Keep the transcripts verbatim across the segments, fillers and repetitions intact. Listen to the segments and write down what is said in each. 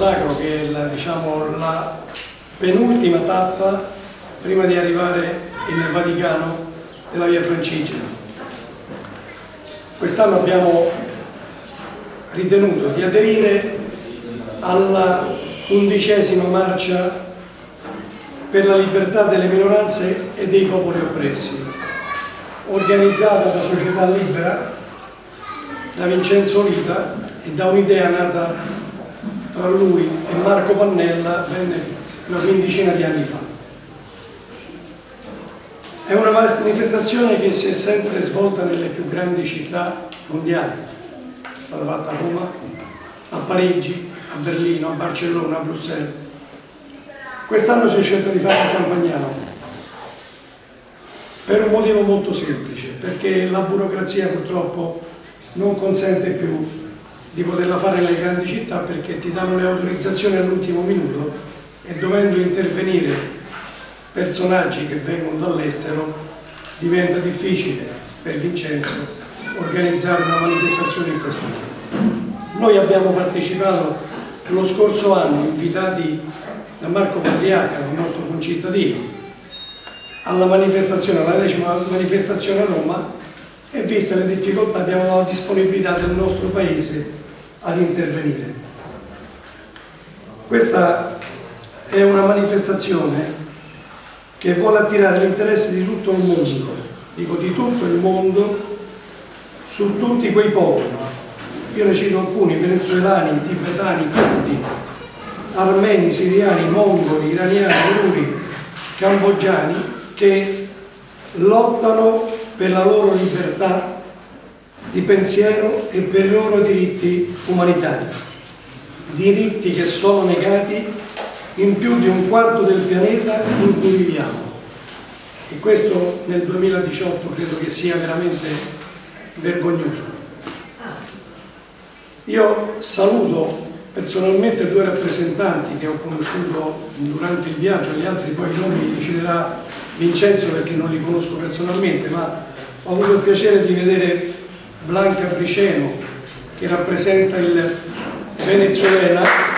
Sacro, che è la, diciamo, la penultima tappa prima di arrivare nel Vaticano della Via Francigena. Quest'anno abbiamo ritenuto di aderire alla undicesima marcia per la libertà delle minoranze e dei popoli oppressi, organizzata da Società Libera, da Vincenzo Lita e da un'idea nata tra lui e Marco Pannella venne una quindicina di anni fa. È una manifestazione che si è sempre svolta nelle più grandi città mondiali. È stata fatta a Roma, a Parigi, a Berlino, a Barcellona, a Bruxelles. Quest'anno si è scelto di fare a Campagnano per un motivo molto semplice, perché la burocrazia purtroppo non consente più di poterla fare nelle grandi città, perché ti danno le autorizzazioni all'ultimo minuto e dovendo intervenire personaggi che vengono dall'estero diventa difficile per Vincenzo organizzare una manifestazione in questo modo. Noi abbiamo partecipato lo scorso anno, invitati da Marco Patriarca, il nostro concittadino, alla manifestazione, alla decima manifestazione a Roma, e viste le difficoltà abbiamo la disponibilità del nostro paese ad intervenire. Questa è una manifestazione che vuole attirare l'interesse di tutto il mondo, dico di tutto il mondo, su tutti quei popoli. Io ne cito alcuni: venezuelani, tibetani, kurdi, armeni, siriani, mongoli, iraniani, ruri, cambogiani, che lottano per la loro libertà di pensiero e per i loro diritti umanitari, diritti che sono negati in più di un quarto del pianeta in cui viviamo, e questo nel duemiladiciotto credo che sia veramente vergognoso. Io saluto personalmente due rappresentanti che ho conosciuto durante il viaggio, gli altri poi i nomi li deciderà Vincenzo perché non li conosco personalmente, ma ho avuto il piacere di vedere Blanca Briceno, che rappresenta il Venezuela,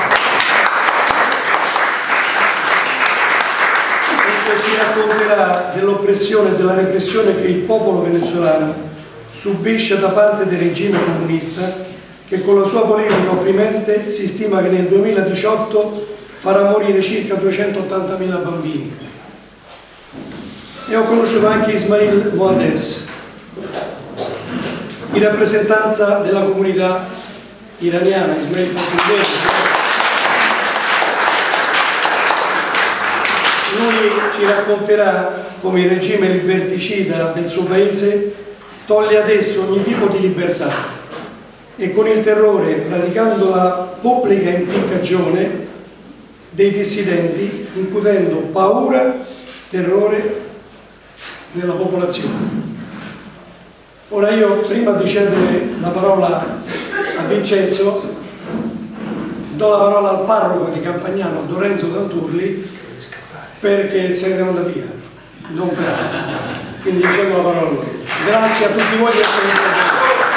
e ci racconterà dell'oppressione e della repressione che il popolo venezuelano subisce da parte del regime comunista, che con la sua politica opprimente si stima che nel duemiladiciotto farà morire circa duecentottantamila bambini. E ho conosciuto anche Ismail Mohandes, in rappresentanza della comunità iraniana. Ismail Fakhrizadeh. Lui ci racconterà come il regime liberticida del suo paese toglie adesso ogni tipo di libertà e con il terrore, praticando la pubblica impiccagione dei dissidenti, incutendo paura, terrore nella popolazione. Ora io, prima di cedere la parola a Vincenzo, do la parola al parroco di Campagnano, Lorenzo Tanturli, perché se ne andata via, non per altro. Quindi cedo la parola a lui. Grazie a tutti voi di essere stati.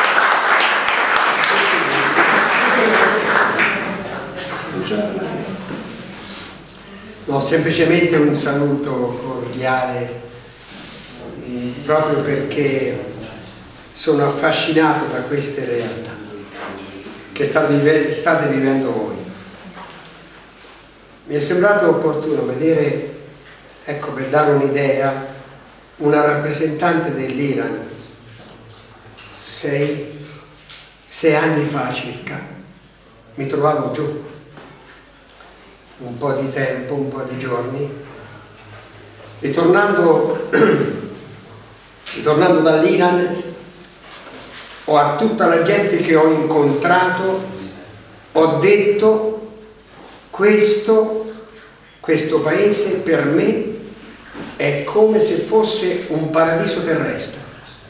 No, semplicemente un saluto cordiale, proprio perché sono affascinato da queste realtà che state, state vivendo voi. Mi è sembrato opportuno vedere, ecco, per dare un'idea, una rappresentante dell'Iran sei, sei anni fa circa. Mi trovavo giù un po' di tempo, un po' di giorni, e tornando, tornando dall'Iran o a tutta la gente che ho incontrato ho detto: questo, questo paese per me è come se fosse un paradiso terrestre,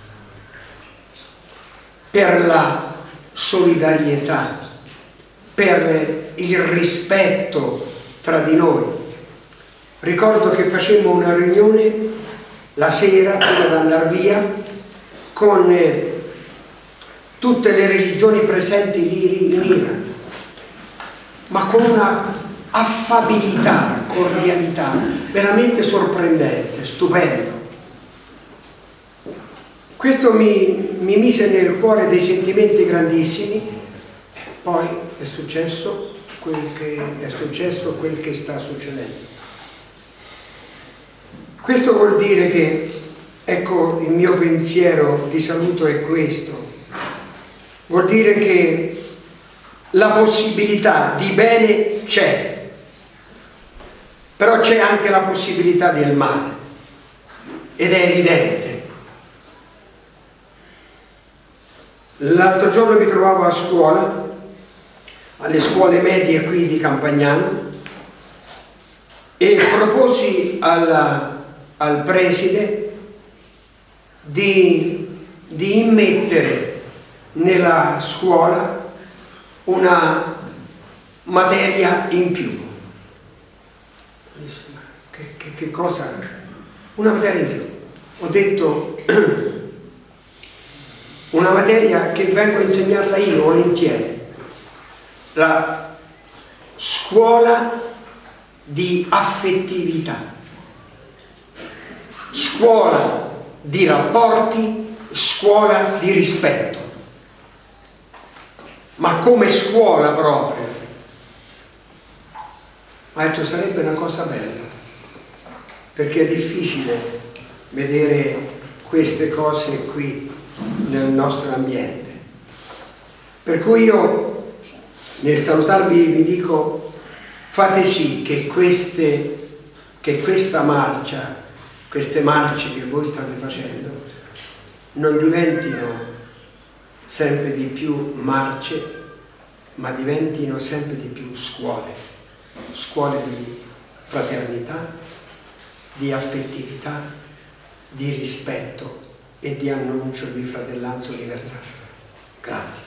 per la solidarietà, per il rispetto tra di noi. Ricordo che facemmo una riunione la sera prima di andare via con eh, tutte le religioni presenti lì in Iran, ma con una affabilità, cordialità veramente sorprendente, stupendo. Questo mi, mi mise nel cuore dei sentimenti grandissimi. Poi è successo quel che è successo, quel che sta succedendo. Questo vuol dire che, ecco, il mio pensiero di saluto è questo. Vuol dire che la possibilità di bene c'è, però c'è anche la possibilità del male, ed è evidente. L'altro giorno mi trovavo a scuola, alle scuole medie qui di Campagnano, e proposi alla, al preside di, di immettere nella scuola una materia in più. Che, che, che cosa? Una materia in più. Ho detto una materia che vengo a insegnarla io volentieri, la scuola di affettività, scuola di rapporti, scuola di rispetto, ma come scuola proprio. Ma detto, sarebbe una cosa bella, perché è difficile vedere queste cose qui nel nostro ambiente. Per cui io nel salutarvi vi dico: fate sì che queste che questa marcia, queste marce che voi state facendo non diventino sempre di più marce, ma diventino sempre di più scuole, scuole di fraternità, di affettività, di rispetto e di annuncio di fratellanza universale. Grazie.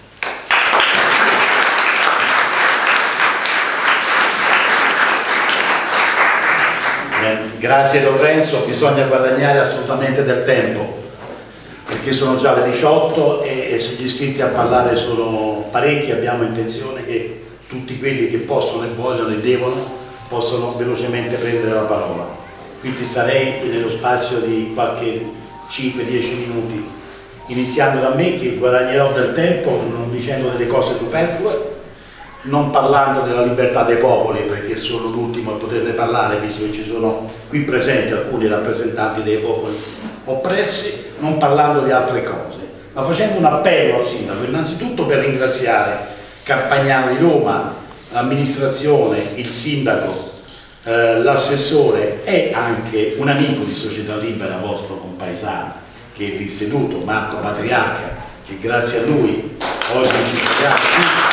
Grazie Lorenzo, bisogna guadagnare assolutamente del tempo, perché sono già le diciotto e, e sugli iscritti a parlare sono parecchi. Abbiamo intenzione che tutti quelli che possono e vogliono e devono possono velocemente prendere la parola. Quindi starei nello spazio di qualche cinque dieci minuti, iniziando da me, che guadagnerò del tempo non dicendo delle cose superflue, non parlando della libertà dei popoli, perché sono l'ultimo a poterne parlare, visto che ci sono qui presenti alcuni rappresentanti dei popoli oppressi, non parlando di altre cose, ma facendo un appello al sindaco, innanzitutto per ringraziare Campagnano di Roma, l'amministrazione, il sindaco, eh, l'assessore e anche un amico di Società Libera, vostro compaesano, che è lì seduto, Marco Patriarca, che grazie a lui oggi ci troviamo qui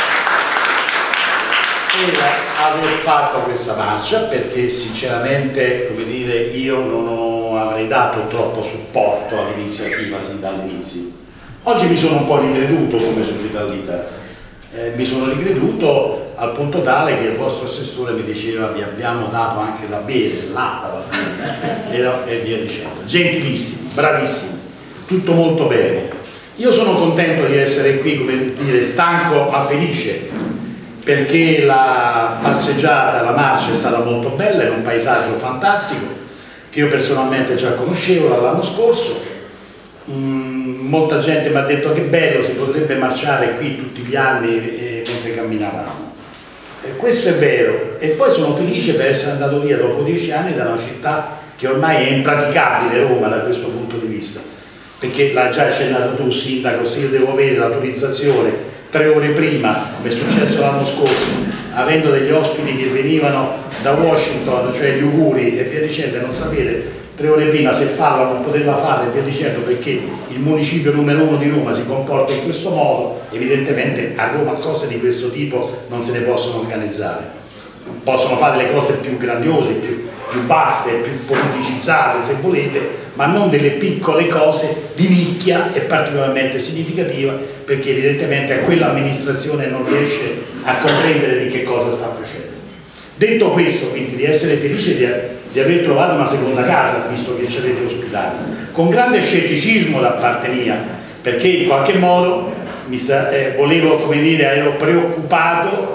per aver fatto questa marcia, perché sinceramente, come dire, io non ho, avrei dato troppo supporto all'iniziativa sin dall'inizio. Oggi mi sono un po' ricreduto come Società Libera, eh, mi sono ricreduto al punto tale che il vostro assessore mi diceva: vi abbiamo dato anche da bere, l'acqua e, e via dicendo. Gentilissimi, bravissimi, tutto molto bene. Io sono contento di essere qui, come dire, stanco ma felice, perché la passeggiata, la marcia è stata molto bella, in un paesaggio fantastico che io personalmente già conoscevo dall'anno scorso. Mm, molta gente mi ha detto che bello, si potrebbe marciare qui tutti gli anni eh, mentre camminavamo. E questo è vero, e poi sono felice per essere andato via dopo dieci anni da una città che ormai è impraticabile, Roma, da questo punto di vista, perché l'ha già accennato tu, sindaco, se io devo avere l'autorizzazione tre ore prima, come è successo l'anno scorso, avendo degli ospiti che venivano da Washington, cioè gli auguri e via dicendo, non sapete tre ore prima se farla o non poterla fare e via dicendo, perché il municipio numero uno di Roma si comporta in questo modo, evidentemente a Roma cose di questo tipo non se ne possono organizzare. Possono fare delle cose più grandiose, più, più vaste, più politicizzate se volete, ma non delle piccole cose di nicchia e particolarmente significativa, perché evidentemente quell'amministrazione non riesce a comprendere di che cosa sta facendo. Detto questo, quindi, di essere felice di, di aver trovato una seconda casa, visto che ci avete ospitato, con grande scetticismo da parte mia, perché in qualche modo mi sta, eh, volevo, come dire, ero preoccupato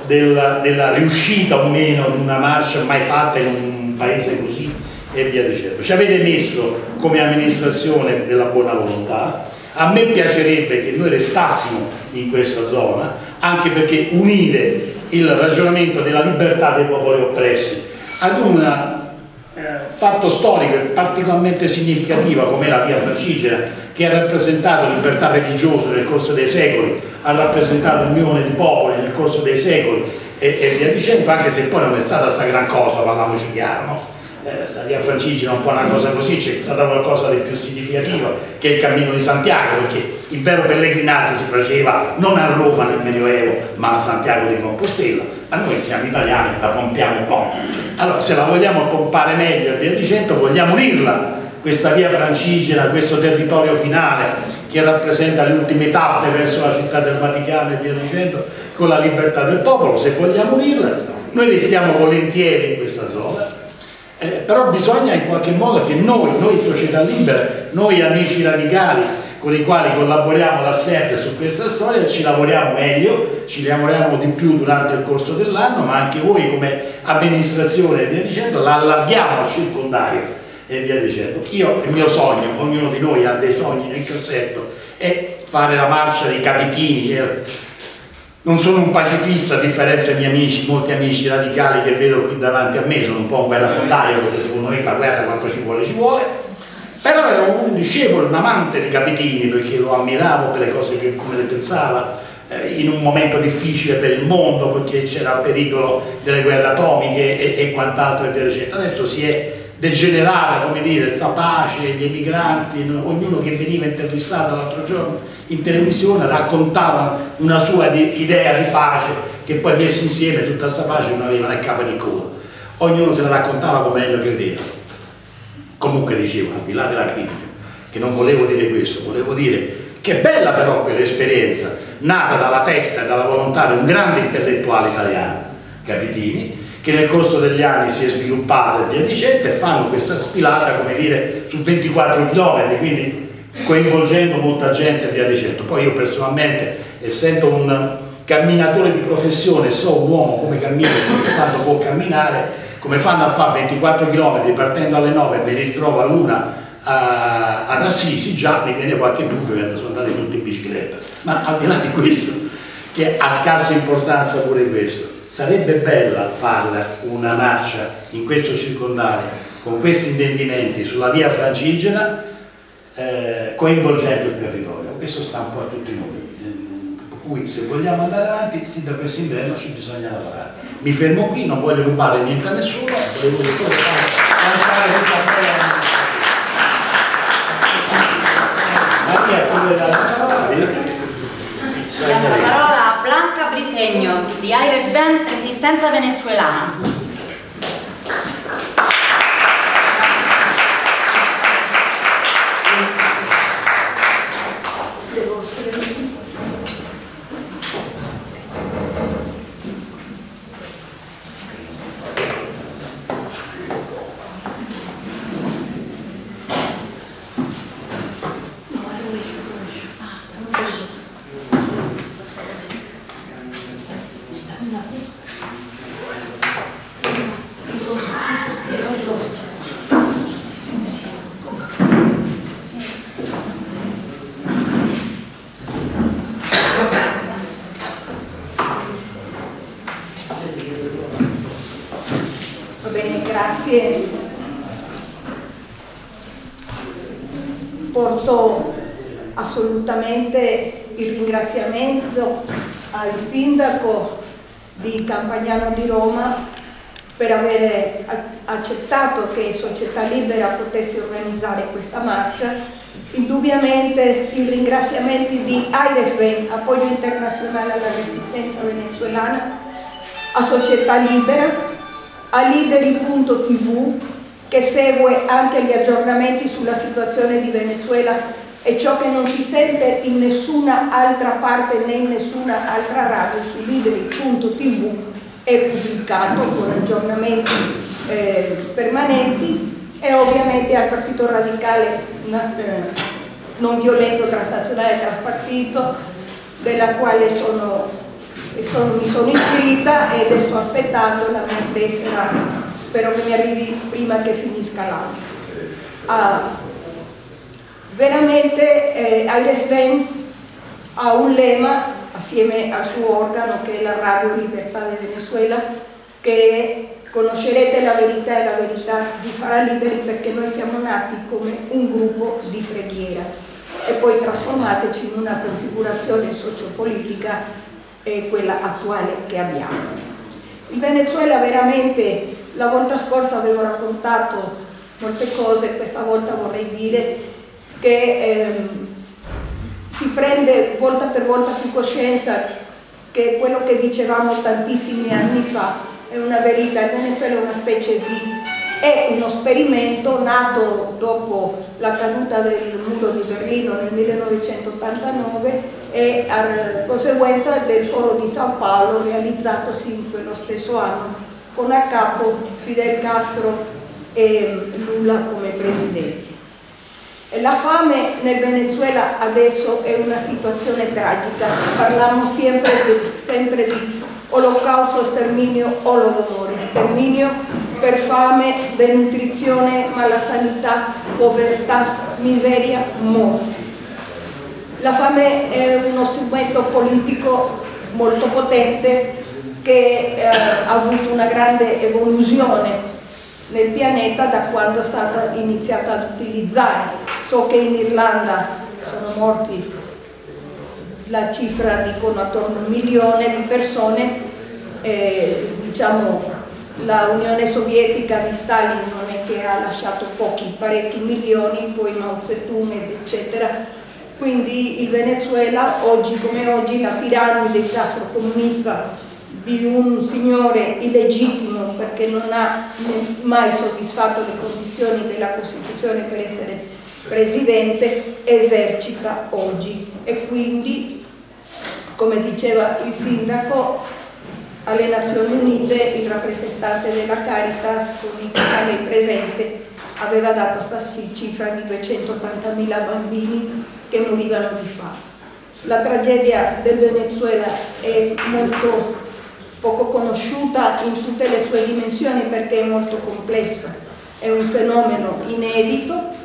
della, della riuscita o meno di una marcia mai fatta in un paese così e via dicendo. Ci avete messo come amministrazione della buona volontà. A me piacerebbe che noi restassimo in questa zona, anche perché unire il ragionamento della libertà dei popoli oppressi ad un eh, fatto storico particolarmente significativo come la via Francigena, che ha rappresentato libertà religiosa nel corso dei secoli, ha rappresentato unione di popoli nel corso dei secoli e, e via dicendo, anche se poi non è stata sta gran cosa, parliamoci chiaro, no? Eh, sta via Francigena è un po' una cosa così, c'è stata qualcosa di più significativo che è il cammino di Santiago, perché il vero pellegrinaggio si faceva non a Roma nel Medioevo ma a Santiago di Compostela. A noi siamo italiani, la pompiamo un po'. Allora, se la vogliamo pompare meglio e via dicendo, vogliamo unirla questa via Francigena, questo territorio finale che rappresenta le ultime tappe verso la città del Vaticano e via dicendo, con la libertà del popolo. Se vogliamo unirla, noi restiamo volentieri in questa zona. Eh, però bisogna in qualche modo che noi, noi Società Libera, noi amici radicali con i quali collaboriamo da sempre su questa storia, ci lavoriamo meglio, ci lavoriamo di più durante il corso dell'anno, ma anche voi come amministrazione e via dicendo la allarghiamo al circondario e via dicendo. Io, il mio sogno, ognuno di noi ha dei sogni nel cassetto, è fare la marcia dei capitini. Eh, Non sono un pacifista, a differenza dei miei amici, molti amici radicali che vedo qui davanti a me, sono un po' un guerrafondaio, perché secondo me la guerra quanto ci vuole ci vuole, però ero un discepolo, un amante di Capitini, perché lo ammiravo per le cose che come le pensava, eh, in un momento difficile per il mondo, perché c'era il pericolo delle guerre atomiche e, e quant'altro e via dicendo. Adesso si è degenerata, come dire, sta pace, gli emigranti, ognuno che veniva intervistato l'altro giorno in televisione raccontava una sua di, idea di pace, che poi messa insieme tutta questa pace non aveva né capo né coda. Ognuno se la raccontava come meglio credeva. Comunque dicevo, al di là della critica, che non volevo dire questo, volevo dire che è bella però quell'esperienza, nata dalla testa e dalla volontà di un grande intellettuale italiano, Capitini, che nel corso degli anni si è sviluppata e via dicendo, e fanno questa sfilata, come dire, su ventiquattro chilometri, quindi coinvolgendo molta gente e via dicendo. Poi io personalmente, essendo un camminatore di professione, so un uomo come cammina, quando può camminare, come fanno a fare ventiquattro chilometri partendo alle nove e mi ritrovo all'una ad Assisi, già mi viene qualche dubbio che sono andati tutti in bicicletta. Ma al di là di questo, che ha scarsa importanza pure questo, sarebbe bella farla una marcia in questo circondario con questi intendimenti sulla via Francigena, eh, coinvolgendo il territorio. Questo sta un po' a tutti noi, per cui se vogliamo andare avanti, sì, da questo inverno ci bisogna lavorare. Mi fermo qui, non voglio rubare niente a nessuno, volevo solo lanciare questa bella. Diamo la parola a Blanca Brisegno di Aires Band Resistenza Venezuelana. Grazie. Porto assolutamente il ringraziamento al sindaco di Campagnano di Roma per aver accettato che Società Libera potesse organizzare questa marcia. Indubbiamente i ringraziamenti di Aires Band, Appoggio Internazionale alla Resistenza Venezuelana, a Società Libera, a Liberi punto tivù, che segue anche gli aggiornamenti sulla situazione di Venezuela e ciò che non si sente in nessuna altra parte né in nessuna altra radio. Su Liberi punto tivù è pubblicato con aggiornamenti eh, permanenti, e ovviamente al Partito Radicale eh, Non Violento Transnazionale Transpartito, della quale sono e sono, mi sono iscritta ed sto aspettando la mia tessera, spero che mi arrivi prima che finisca l'anno. Ah, veramente eh, Airesven ha un lema assieme al suo organo, che è la Radio Libertà de Venezuela, che è: conoscerete la verità e la verità vi farà liberi, perché noi siamo nati come un gruppo di preghiera, e poi trasformateci in una configurazione sociopolitica, eh, quella attuale che abbiamo. Il Venezuela veramente, la volta scorsa avevo raccontato molte cose, questa volta vorrei dire che ehm, si prende volta per volta più coscienza che quello che dicevamo tantissimi anni fa è una verità. Il Venezuela è una specie di, è uno esperimento nato dopo la caduta del muro di Berlino nel millenovecentottantanove e a conseguenza del foro di Sao Paolo realizzatosi in quello stesso anno, con a capo Fidel Castro e Lula come presidenti. La fame nel Venezuela adesso è una situazione tragica, parliamo sempre di, sempre di olocausto, sterminio, olodomore, sterminio per fame, denutrizione, malasanità, povertà, miseria, morte. La fame è uno strumento politico molto potente che eh, ha avuto una grande evoluzione nel pianeta da quando è stata iniziata ad utilizzare. So che in Irlanda sono morti, la cifra dicono attorno a un milione di persone, eh, diciamo la Unione Sovietica di Stalin non è che ha lasciato pochi, parecchi milioni, poi Mao Zedong eccetera. Quindi il Venezuela, oggi come oggi, la piramide del castro comunista di un signore illegittimo perché non ha mai soddisfatto le condizioni della Costituzione per essere presidente, esercita oggi, e quindi, come diceva il sindaco, alle Nazioni Unite il rappresentante della Caritas, con il quale è presente, aveva dato questa cifra di duecentottantamila bambini che morivano di fame. La tragedia del Venezuela è molto poco conosciuta in tutte le sue dimensioni perché è molto complessa, è un fenomeno inedito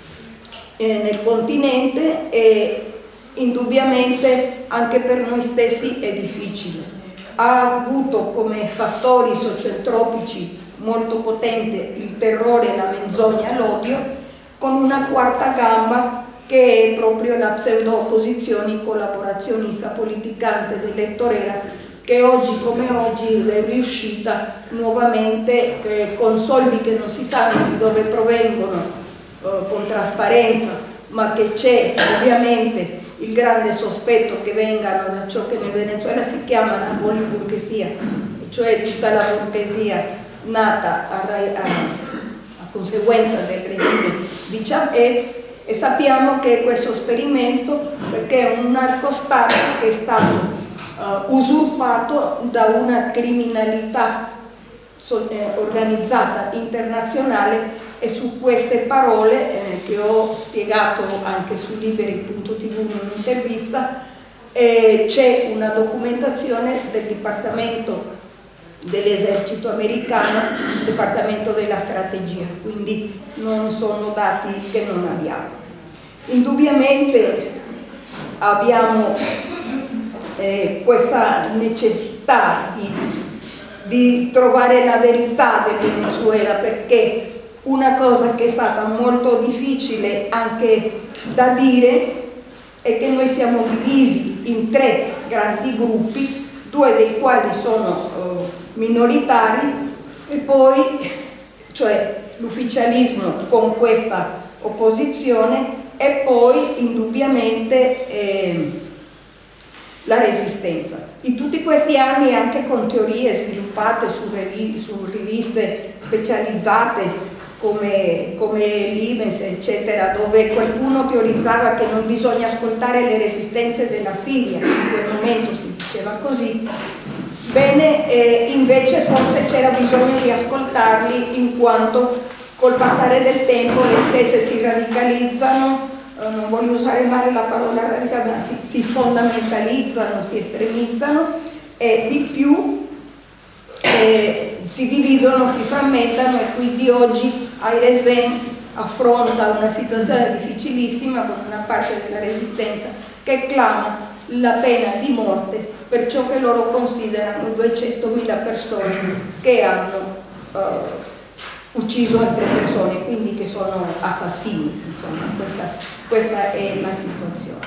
eh, nel continente e indubbiamente anche per noi stessi è difficile. Ha avuto come fattori socioentropici molto potente il terrore, la menzogna, l'odio, con una quarta gamba che è proprio la pseudo-opposizione collaborazionista politicante dell'elettorera, che oggi come oggi è riuscita nuovamente eh, con soldi che non si sanno di dove provengono, eh, con trasparenza, ma che c'è ovviamente il grande sospetto che vengano da ciò che nel Venezuela si chiama la poliburguesia, cioè tutta la borghesia nata a, a, a conseguenza del regime di Chavez, e sappiamo che questo esperimento, perché è un narcostato che è stato Uh, usurpato da una criminalità so, eh, organizzata internazionale, e su queste parole eh, che ho spiegato anche su liberi punto tivù in un'intervista eh, c'è una documentazione del Dipartimento dell'Esercito americano, Dipartimento della Strategia, quindi non sono dati che non abbiamo. Indubbiamente abbiamo Eh, questa necessità di, di trovare la verità del Venezuela, perché una cosa che è stata molto difficile anche da dire è che noi siamo divisi in tre grandi gruppi, due dei quali sono eh, minoritari, e poi cioè l'ufficialismo con questa opposizione, e poi indubbiamente eh, la resistenza. In tutti questi anni, anche con teorie sviluppate su, revi, su riviste specializzate come, come l'Imes eccetera, dove qualcuno teorizzava che non bisogna ascoltare le resistenze della Siria, in quel momento si diceva così, bene, eh, invece forse c'era bisogno di ascoltarli, in quanto col passare del tempo le stesse si radicalizzano, non voglio usare male la parola radicale, ma si, si fondamentalizzano, si estremizzano, e e di più eh, si dividono, si frammentano, e quindi oggi Airesven affronta una situazione difficilissima con una parte della resistenza che clama la pena di morte per ciò che loro considerano duecentomila persone che hanno eh, ucciso altre persone, quindi che sono assassini. Insomma, questa, questa è la situazione.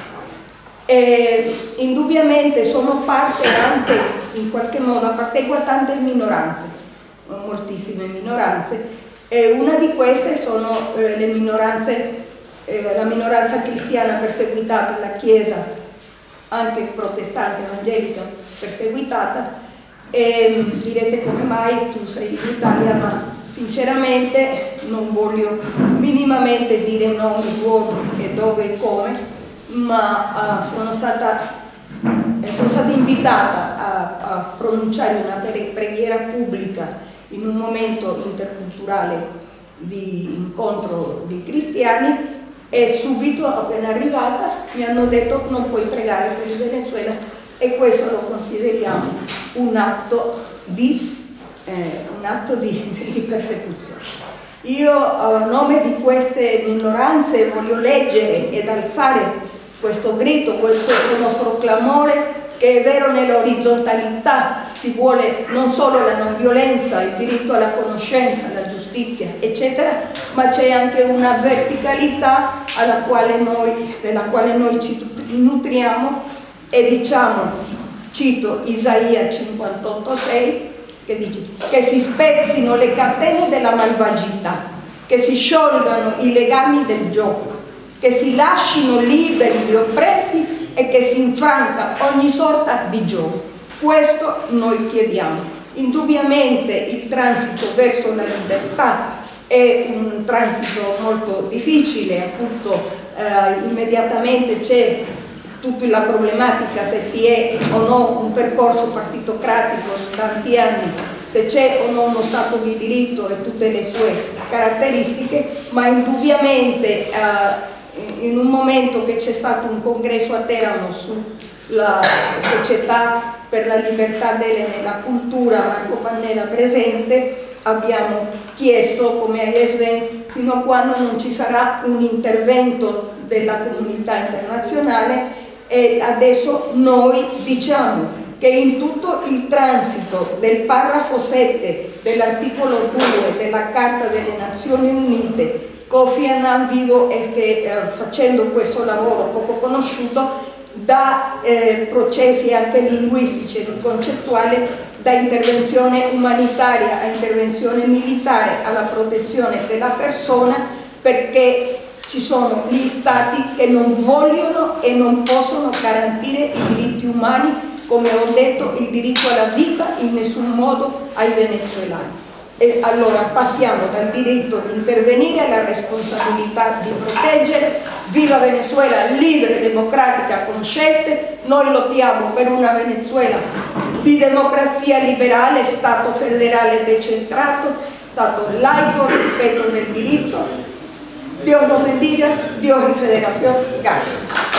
E, indubbiamente sono parte anche, in qualche modo, appartengo a tante minoranze, moltissime minoranze, e una di queste sono eh, le minoranze, eh, la minoranza cristiana perseguitata, la Chiesa anche protestante, evangelica perseguitata. E direte come mai tu sei in Italia, ma sinceramente non voglio minimamente dire nomi, luoghi e dove e come, ma uh, sono stata, eh, sono stata invitata a, a pronunciare una preghiera pubblica in un momento interculturale di incontro di cristiani, e subito, appena arrivata, mi hanno detto non puoi pregare per il Venezuela, e questo lo consideriamo un atto di, eh, un atto di, di persecuzione. Io a nome di queste minoranze voglio leggere ed alzare questo grido, questo nostro clamore, che è vero nell'orizzontalità, si vuole non solo la non violenza, il diritto alla conoscenza, alla giustizia, eccetera, ma c'è anche una verticalità alla quale noi, della quale noi ci nutriamo, e diciamo, cito Isaia cinquantotto sei, che dice che si spezzino le catene della malvagità, che si sciolgano i legami del gioco, che si lascino liberi gli oppressi e che si infranca ogni sorta di gioco. Questo noi chiediamo. Indubbiamente il transito verso la libertà è un transito molto difficile, appunto eh, immediatamente c'è tutta la problematica se si è o no un percorso partitocratico in tanti anni, se c'è o no uno Stato di diritto e tutte le sue caratteristiche, ma indubbiamente eh, in un momento che c'è stato un congresso a Teramo sulla società per la libertà della cultura, Marco Pannella presente, abbiamo chiesto come Airesven fino a quando non ci sarà un intervento della comunità internazionale, e adesso noi diciamo che in tutto il transito del paragrafo sette dell'articolo due della Carta delle Nazioni Unite, Kofi Annan vivo e che eh, facendo questo lavoro poco conosciuto da eh, processi anche linguistici e concettuali, da intervenzione umanitaria a intervenzione militare alla protezione della persona, perché ci sono gli stati che non vogliono e non possono garantire i diritti umani, come ho detto, il diritto alla vita in nessun modo ai venezuelani. E allora passiamo dal diritto di intervenire alla responsabilità di proteggere. Viva Venezuela libera, democratica, con scelte. Noi lottiamo per una Venezuela di democrazia liberale, Stato federale decentrato, Stato laico, rispetto del diritto. Dios nos bendiga, Dios y Federación. Gracias.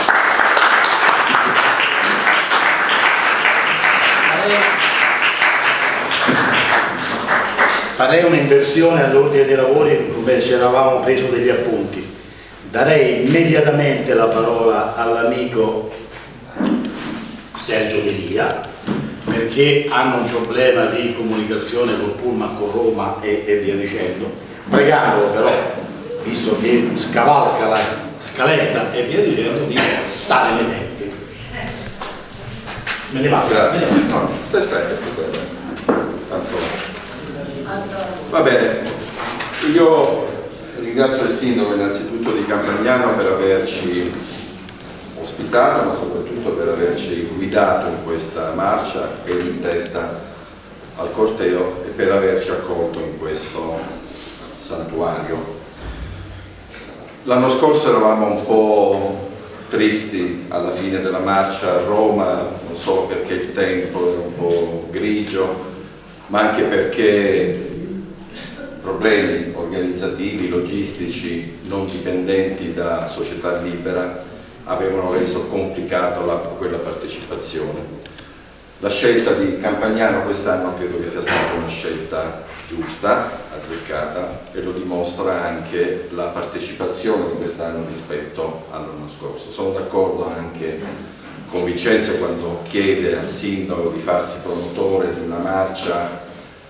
Farei un'inversione all'ordine dei lavori come ci eravamo preso degli appunti. Darei immediatamente la parola all'amico Sergio Delia, perché hanno un problema di comunicazione col Pullman, con Roma e, e via dicendo, pregandolo però, visto che scavalca la scaletta e via dicendo, di stare nei tempi. Me ne vado. Grazie. No, stai stretto. Tanto. Va bene, io ringrazio il sindaco innanzitutto di Campagnano per averci ospitato, ma soprattutto per averci guidato in questa marcia che è in testa al corteo e per averci accolto in questo santuario. L'anno scorso eravamo un po' tristi alla fine della marcia a Roma, non solo perché il tempo era un po' grigio, ma anche perché problemi organizzativi, logistici, non dipendenti da società libera avevano reso complicato la, quella partecipazione. La scelta di Campagnano quest'anno credo che sia stata una scelta giusta, azzeccata, e lo dimostra anche la partecipazione di quest'anno rispetto all'anno scorso. Sono d'accordo anche con Vincenzo quando chiede al sindaco di farsi promotore di una marcia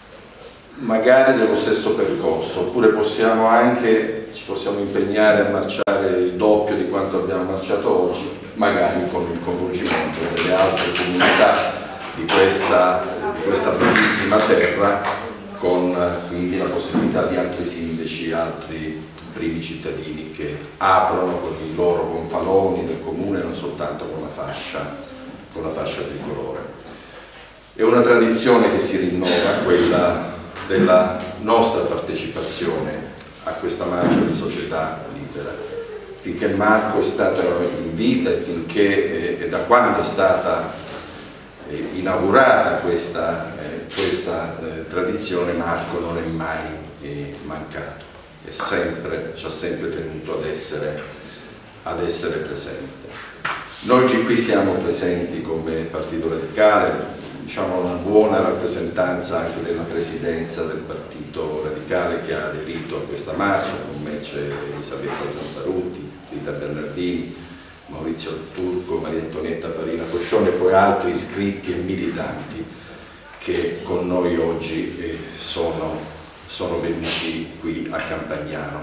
magari dello stesso percorso, oppure possiamo anche, ci possiamo impegnare a marciare il doppio di quanto abbiamo marciato oggi, magari con il coinvolgimento delle altre comunità di questa, di questa bellissima terra, con quindi la possibilità di altri sindaci, altri primi cittadini che aprono con i loro gonfaloni del comune, non soltanto con la fascia, con la fascia tricolore. È una tradizione che si rinnova, quella della nostra partecipazione a questa marcia di società libera. Finché Marco è stato in vita e finché e da quando è stata eh, inaugurata questa, eh, questa eh, tradizione, Marco non è mai eh, mancato, è sempre, ci ha sempre tenuto ad essere, ad essere presente. Noi oggi qui siamo presenti come Partito Radicale, diciamo una buona rappresentanza anche della presidenza del Partito Radicale che ha aderito a questa marcia, con me c'è Elisabetta Zamparutti, Rita Bernardini, Maurizio Turco, Maria Antonietta Farina Coscione e poi altri iscritti e militanti che con noi oggi eh, sono, sono venuti qui a Campagnano.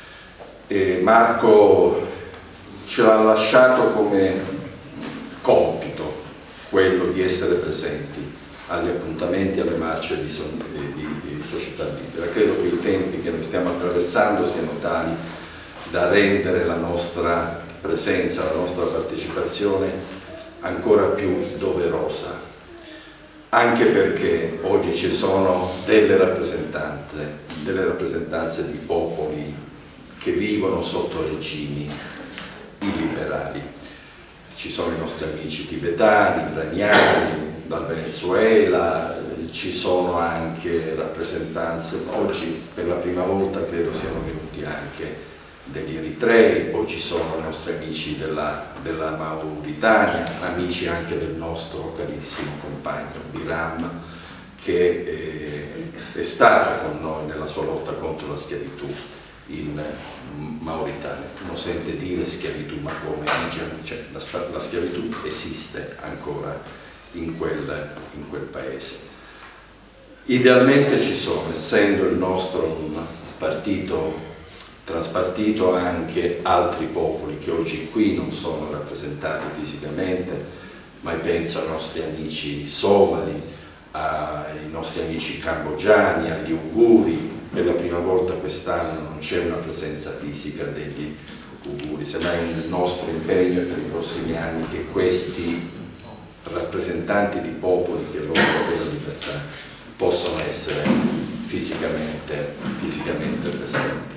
E Marco ce l'ha lasciato come compito quello di essere presenti agli appuntamenti, alle marce di, son, di, di società libera. Credo che i tempi che noi stiamo attraversando siano tali da rendere la nostra presenza, la nostra partecipazione ancora più doverosa, anche perché oggi ci sono delle rappresentanze, delle rappresentanze di popoli che vivono sotto regimi illiberali. Ci sono i nostri amici tibetani, iraniani, dal Venezuela, ci sono anche rappresentanze, oggi per la prima volta credo siano venuti anche degli eritrei, poi ci sono i nostri amici della, della Mauritania, amici anche del nostro carissimo compagno Biram, che eh, è stato con noi nella sua lotta contro la schiavitù in Mauritania. Uno sente dire schiavitù, ma come cioè, la, la schiavitù esiste ancora in quel, in quel paese. Idealmente ci sono, essendo il nostro un partito transpartito, anche altri popoli che oggi qui non sono rappresentati fisicamente, ma penso ai nostri amici somali, ai nostri amici cambogiani, agli uiguri. Per la prima volta quest'anno non c'è una presenza fisica degli uiguri, semmai il nostro impegno per i prossimi anni che questi rappresentanti di popoli che lottano per la libertà possano essere fisicamente, fisicamente presenti.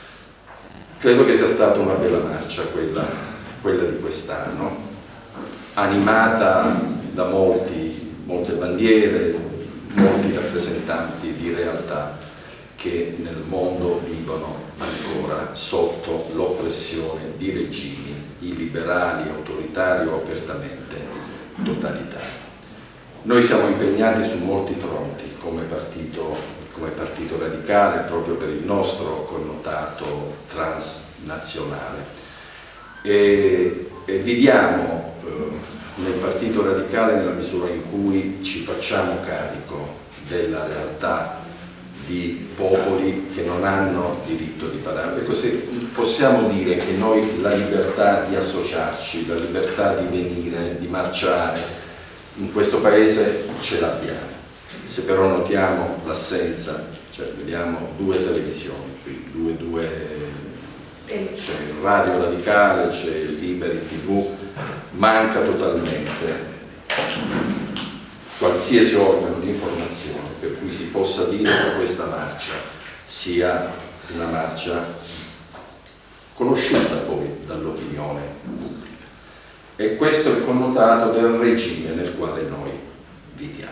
Credo che sia stata una bella marcia quella, quella di quest'anno, animata da molti, molte bandiere, molti rappresentanti di realtà che nel mondo vivono ancora sotto l'oppressione di regimi illiberali, autoritari o apertamente totalitari. Noi siamo impegnati su molti fronti come partito, come partito radicale, proprio per il nostro connotato transnazionale e, e viviamo eh, nel Partito Radicale nella misura in cui ci facciamo carico della realtà di popoli che non hanno diritto di parlare. Ecco, se possiamo dire che noi la libertà di associarci, la libertà di venire, di marciare in questo paese ce l'abbiamo. Se però notiamo l'assenza, cioè vediamo due televisioni qui, due, due, c'è il Radio Radicale, c'è il Liberi tivù, manca totalmente qualsiasi organo di informazione per cui si possa dire che questa marcia sia una marcia conosciuta poi dall'opinione pubblica. E questo è il connotato del regime nel quale noi viviamo.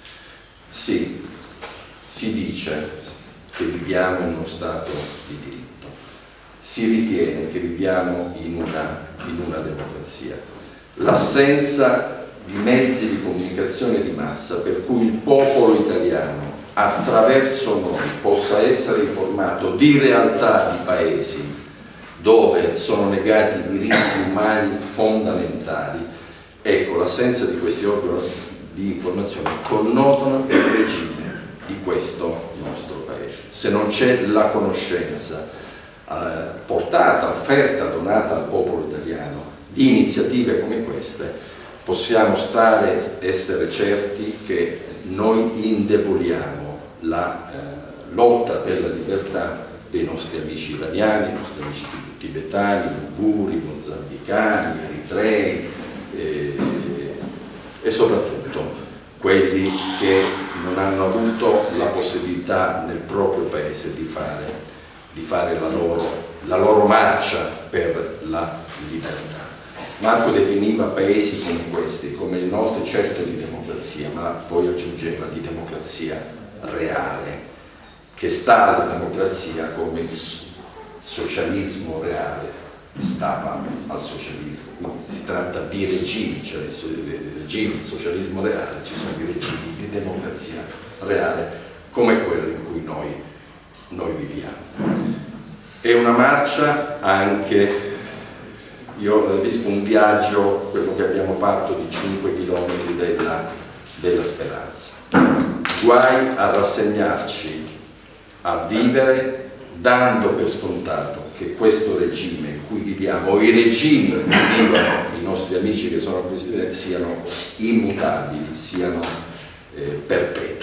Sì, si dice che viviamo in uno Stato di diritto, si ritiene che viviamo in una, in una democrazia. L'assenza di mezzi di comunicazione di massa per cui il popolo italiano attraverso noi possa essere informato di realtà di paesi dove sono negati i diritti umani fondamentali, ecco, l'assenza di questi organi di informazione connotano il regime di questo nostro paese. Se non c'è la conoscenza eh, portata, offerta, donata al popolo italiano di iniziative come queste, possiamo stare, essere certi che noi indeboliamo la eh, lotta per la libertà dei nostri amici iraniani, i nostri amici tibetani, uiguri, mozambicani, eritrei eh, e soprattutto quelli che non hanno avuto la possibilità nel proprio paese di fare, di fare la, loro, la loro marcia per la libertà. Marco definiva paesi come questi, come il nostro, certo di democrazia, ma poi aggiungeva di democrazia reale, che sta alla democrazia come il socialismo reale stava al socialismo. Quindi si tratta di regimi, cioè il regime, il socialismo reale, ci sono i regimi di democrazia reale come quello in cui noi, noi viviamo. È una marcia anche, io definisco un viaggio, quello che abbiamo fatto di cinque chilometri della, della speranza. Guai a rassegnarci a vivere dando per scontato che questo regime in cui viviamo, o i regimi in cui vivono i nostri amici che sono qui, siano immutabili, siano eh, perpetui.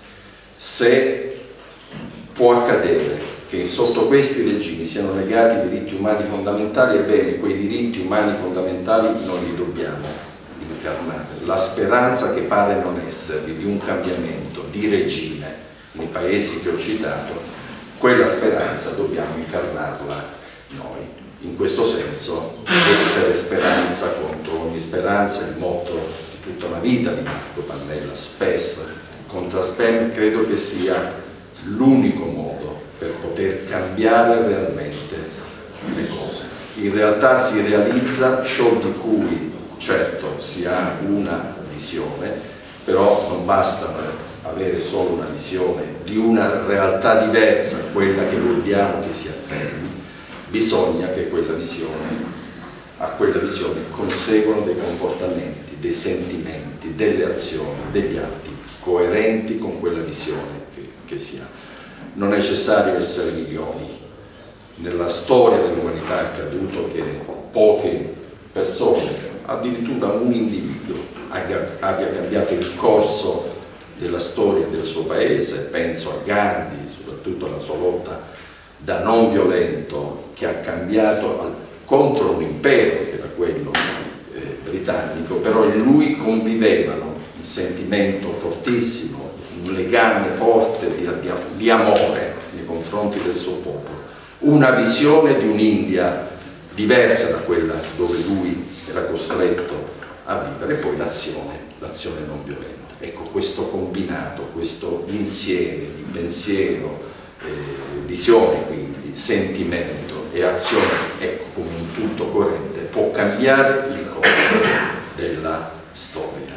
Se può accadere che sotto questi regimi siano negati i diritti umani fondamentali, ebbene quei diritti umani fondamentali noi li dobbiamo incarnare. La speranza che pare non esservi di un cambiamento di regime nei paesi che ho citato, quella speranza dobbiamo incarnarla noi. In questo senso, essere speranza contro ogni speranza è il motto di tutta la vita di Marco Pannella. Spes contra spem credo che sia l'unico modo per poter cambiare realmente le cose. In realtà si realizza ciò di cui certo si ha una visione, però non basta avere solo una visione di una realtà diversa, quella che vogliamo che si affermi. Bisogna che quella visione, a quella visione conseguano dei comportamenti, dei sentimenti, delle azioni, degli atti coerenti con quella visione che, che si ha. Non è necessario essere milioni. Nella storia dell'umanità è accaduto che poche persone, addirittura un individuo, abbia, abbia cambiato il corso della storia del suo paese. Penso a Gandhi, soprattutto alla sua lotta da non violento, che ha cambiato al, contro un impero che era quello eh, britannico, però in lui convivevano un sentimento fortissimo, un legame forte di, di, di amore nei confronti del suo popolo, una visione di un'India diversa da quella dove lui era costretto a vivere, e poi l'azione, l'azione non violenta. Ecco, questo combinato, questo insieme di pensiero, eh, visione, quindi sentimento e azione, ecco, come un tutto coerente, può cambiare il corso della storia.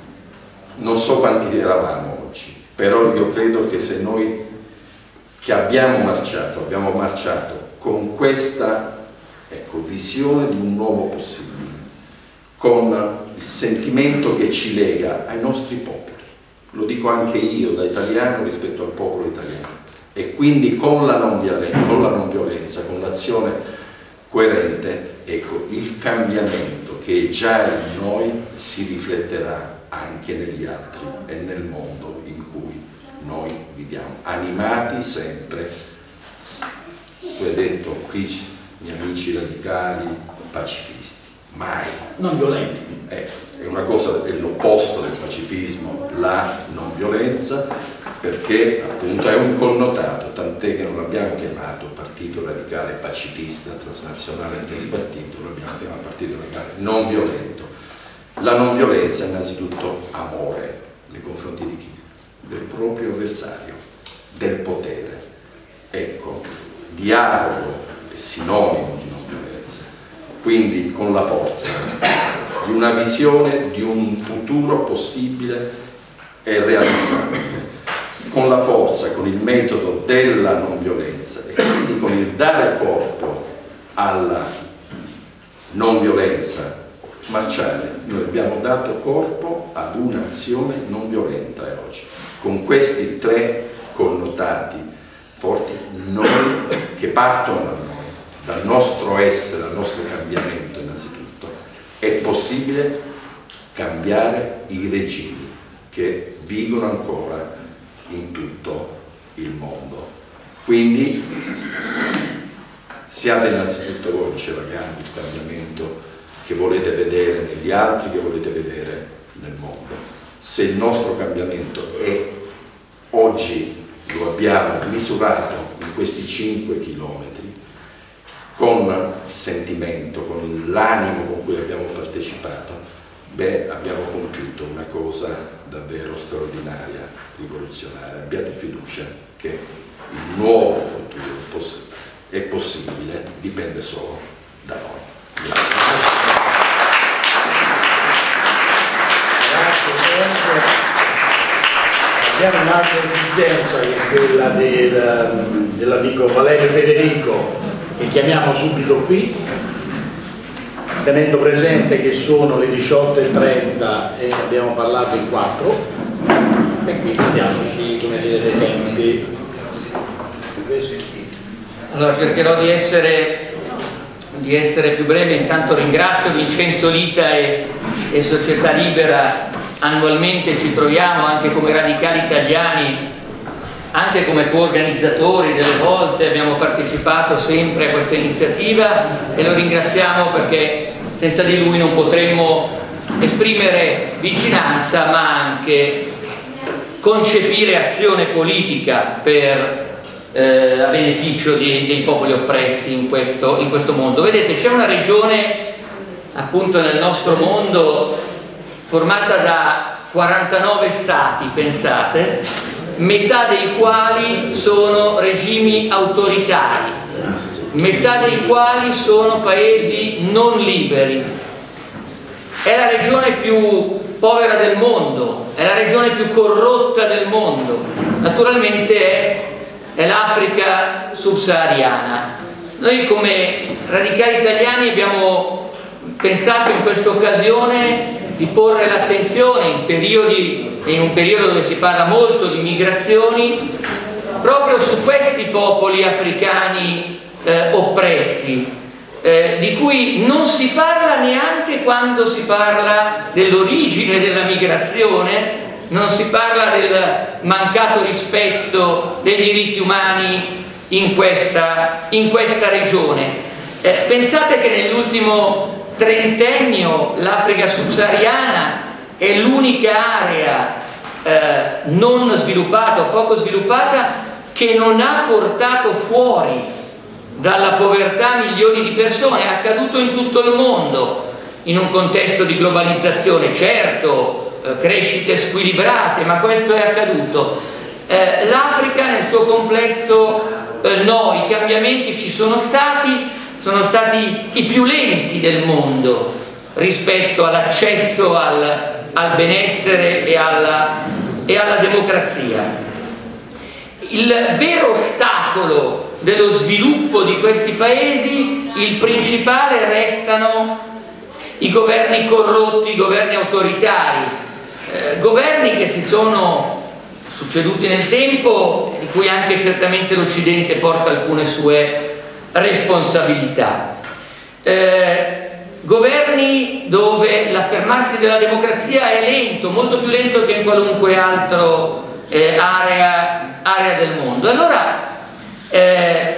Non so quanti eravamo oggi, però io credo che se noi che abbiamo marciato, abbiamo marciato con questa, ecco, visione di un nuovo possibile, con il sentimento che ci lega ai nostri popoli, lo dico anche io da italiano rispetto al popolo italiano, e quindi con la non violenza, con la non violenza, con l'azione coerente, ecco, il cambiamento che è già in noi si rifletterà anche negli altri e nel mondo in cui noi viviamo, animati sempre. Tu hai detto qui, miei amici radicali, pacifisti. Mai. Non violenti. Eh, è una cosa, è l'opposto del pacifismo, la non violenza, perché appunto è un connotato, tant'è che non l'abbiamo chiamato partito radicale pacifista, transnazionale interpartito, lo abbiamo chiamato partito radicale non violento. La non violenza è innanzitutto amore nei confronti di chi? Del proprio avversario, del potere. Ecco, dialogo è sinonimo di non violenza. Quindi con la forza di una visione di un futuro possibile e realizzabile, con la forza, con il metodo della non violenza e quindi con il dare corpo alla non violenza marciale. Noi abbiamo dato corpo ad un'azione non violenta oggi, con questi tre connotati forti, noi, che partono da noi, dal nostro essere, dal nostro cambiamento innanzitutto. È possibile cambiare i regimi che vigono ancora in tutto il mondo. Quindi siate innanzitutto voi, diceva Gandhi, il cambiamento che volete vedere negli altri, che volete vedere nel mondo. Se il nostro cambiamento è oggi, lo abbiamo misurato in questi cinque chilometri, con il sentimento, con l'animo con cui abbiamo partecipato, beh, abbiamo compiuto una cosa davvero straordinaria, rivoluzionaria. Abbiate fiducia che il nuovo futuro è possibile, dipende solo da noi. Grazie. Abbiamo un'altra esigenza che è quella del, dell'amico Valerio Federico, che chiamiamo subito qui, tenendo presente che sono le diciotto e trenta e abbiamo parlato in quattro, e quindi diamoci, come dire, dei tempi. Allora cercherò di essere, di essere più breve. Intanto ringrazio Vincenzo Lita e, e Società Libera. Annualmente ci troviamo anche come radicali italiani, anche come coorganizzatori delle volte, abbiamo partecipato sempre a questa iniziativa e lo ringraziamo perché senza di lui non potremmo esprimere vicinanza ma anche concepire azione politica per, eh, a beneficio di, dei popoli oppressi in questo, in questo mondo. Vedete, c'è una regione appunto nel nostro mondo formata da quarantanove stati, pensate, metà dei quali sono regimi autoritari, metà dei quali sono paesi non liberi. È la regione più povera del mondo, è la regione più corrotta del mondo, naturalmente è, è l'Africa subsahariana. Noi come radicali italiani abbiamo pensato in questa occasione di porre l'attenzione in periodi, in un periodo dove si parla molto di migrazioni, proprio su questi popoli africani eh, oppressi, eh, di cui non si parla neanche quando si parla dell'origine della migrazione, non si parla del mancato rispetto dei diritti umani in questa, in questa regione. Eh, pensate che nell'ultimo trentennio l'Africa subsahariana è l'unica area eh, non sviluppata o poco sviluppata che non ha portato fuori dalla povertà milioni di persone. È accaduto in tutto il mondo, in un contesto di globalizzazione, certo, eh, crescite squilibrate, ma questo è accaduto. Eh, L'Africa nel suo complesso eh, no, i cambiamenti ci sono stati, sono stati i più lenti del mondo rispetto all'accesso al, al benessere e alla, e alla democrazia. Il vero ostacolo dello sviluppo di questi paesi, il principale, restano i governi corrotti, i governi autoritari, eh, governi che si sono succeduti nel tempo, di cui anche certamente l'Occidente porta alcune sue responsabilità. Eh, governi dove l'affermarsi della democrazia è lento, molto più lento che in qualunque altra eh, area, area del mondo. Allora, eh,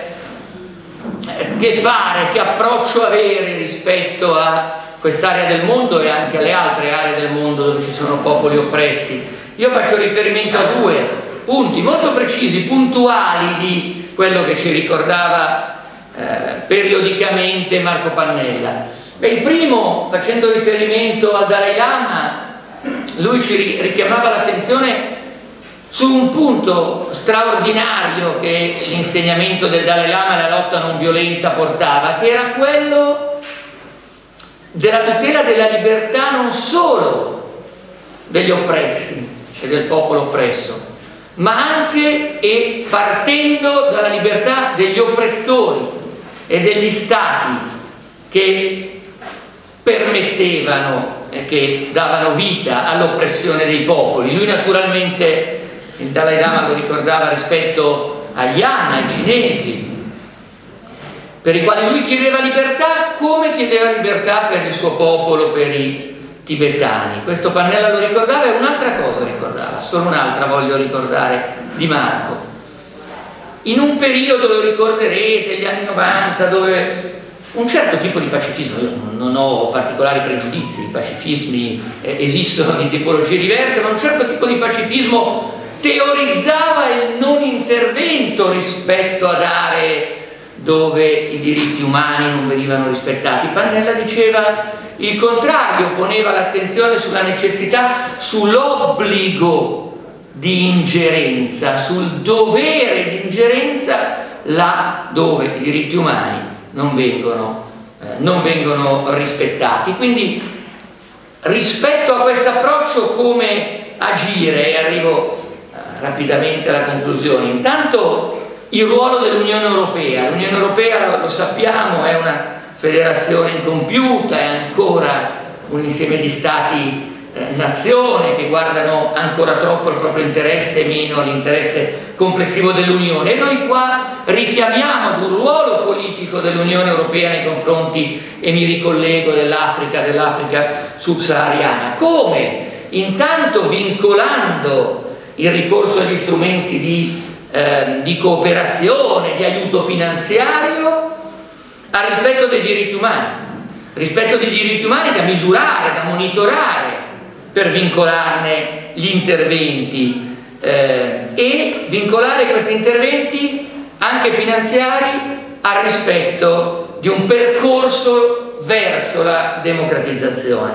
che fare, che approccio avere rispetto a quest'area del mondo e anche alle altre aree del mondo dove ci sono popoli oppressi? Io faccio riferimento a due punti molto precisi, puntuali, di quello che ci ricordava Eh, periodicamente Marco Pannella. Beh, il primo, facendo riferimento al Dalai Lama, lui ci richiamava l'attenzione su un punto straordinario che l'insegnamento del Dalai Lama e la lotta non violenta portava, che era quello della tutela della libertà non solo degli oppressi e del popolo oppresso, ma anche e partendo dalla libertà degli oppressori e degli stati che permettevano e che davano vita all'oppressione dei popoli. Lui naturalmente, il Dalai Lama lo ricordava rispetto agli Han, ai cinesi, per i quali lui chiedeva libertà come chiedeva libertà per il suo popolo, per i tibetani. Questo Pannella lo ricordava e un'altra cosa ricordava, solo un'altra voglio ricordare di Marco. In un periodo, lo ricorderete, gli anni novanta, dove un certo tipo di pacifismo, io non ho particolari pregiudizi, i pacifismi eh, esistono di tipologie diverse, ma un certo tipo di pacifismo teorizzava il non intervento rispetto ad aree dove i diritti umani non venivano rispettati. Pannella diceva il contrario, poneva l'attenzione sulla necessità, sull'obbligo di ingerenza, sul dovere di ingerenza là dove i diritti umani non vengono, eh, non vengono rispettati. Quindi rispetto a questo approccio come agire, e arrivo eh, rapidamente alla conclusione, intanto il ruolo dell'Unione Europea. L'Unione Europea, lo sappiamo, è una federazione incompiuta, è ancora un insieme di stati eh, nazione che guardano ancora troppo il proprio interesse e meno l'interesse complessivo dell'Unione. E noi qua richiamiamo ad un ruolo politico dell'Unione Europea nei confronti, e mi ricollego, dell'Africa, dell'Africa subsahariana. Come? Intanto vincolando il ricorso agli strumenti di Eh, di cooperazione, di aiuto finanziario al rispetto dei diritti umani, rispetto dei diritti umani da misurare, da monitorare per vincolarne gli interventi eh, e vincolare questi interventi anche finanziari al rispetto di un percorso verso la democratizzazione.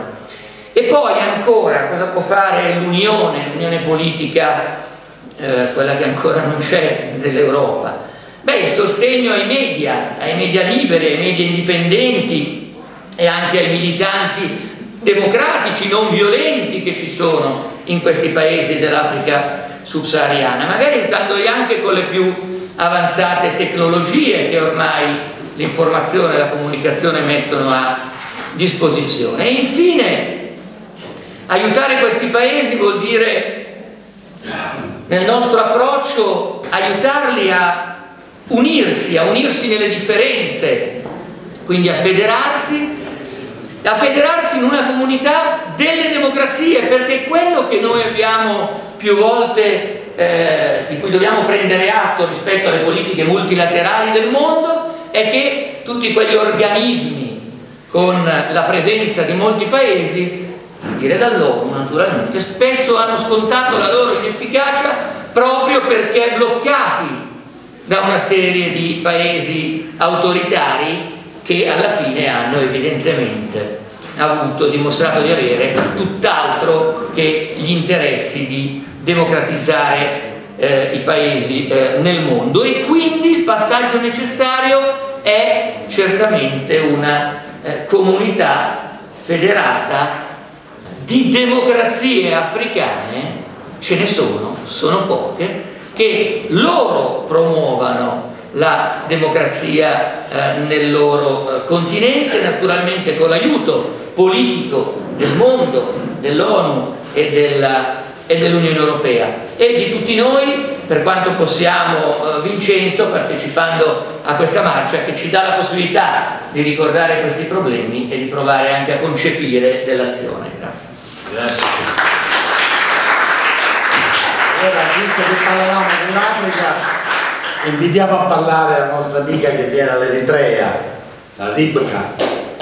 E poi ancora cosa può fare l'Unione, l'Unione politica, Eh, quella che ancora non c'è, dell'Europa? Beh, il sostegno ai media, ai media liberi, ai media indipendenti e anche ai militanti democratici non violenti che ci sono in questi paesi dell'Africa subsahariana, magari aiutandoli anche con le più avanzate tecnologie che ormai l'informazione e la comunicazione mettono a disposizione. E infine, aiutare questi paesi vuol dire, nel nostro approccio, aiutarli a unirsi, a unirsi nelle differenze, quindi a federarsi, a federarsi in una comunità delle democrazie, perché quello che noi abbiamo più volte, eh, di cui dobbiamo prendere atto rispetto alle politiche multilaterali del mondo, è che tutti quegli organismi con la presenza di molti paesi, a dire dall'ONU naturalmente, spesso hanno scontato la loro inefficacia proprio perché bloccati da una serie di paesi autoritari che alla fine hanno evidentemente avuto, dimostrato di avere tutt'altro che gli interessi di democratizzare eh, i paesi eh, nel mondo. E quindi il passaggio necessario è certamente una eh, comunità federata di democrazie africane. Ce ne sono, sono poche, che loro promuovano la democrazia eh, nel loro eh, continente, naturalmente con l'aiuto politico del mondo, dell'ONU e della e dell'Unione Europea, e di tutti noi, per quanto possiamo, eh, Vincenzo, partecipando a questa marcia che ci dà la possibilità di ricordare questi problemi e di provare anche a concepire dell'azione. Grazie. Grazie. Allora, visto che parlavamo dell'Africa, invitiamo a parlare la nostra amica che viene dall'Eritrea, la Ribka,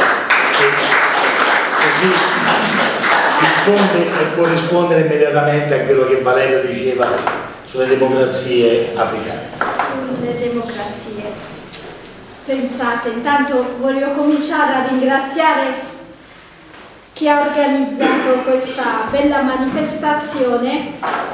così risponde e può rispondere immediatamente a quello che Valerio diceva sulle democrazie africane. Sulle democrazie. Pensate, intanto voglio cominciare a ringraziare chi ha organizzato questa bella manifestazione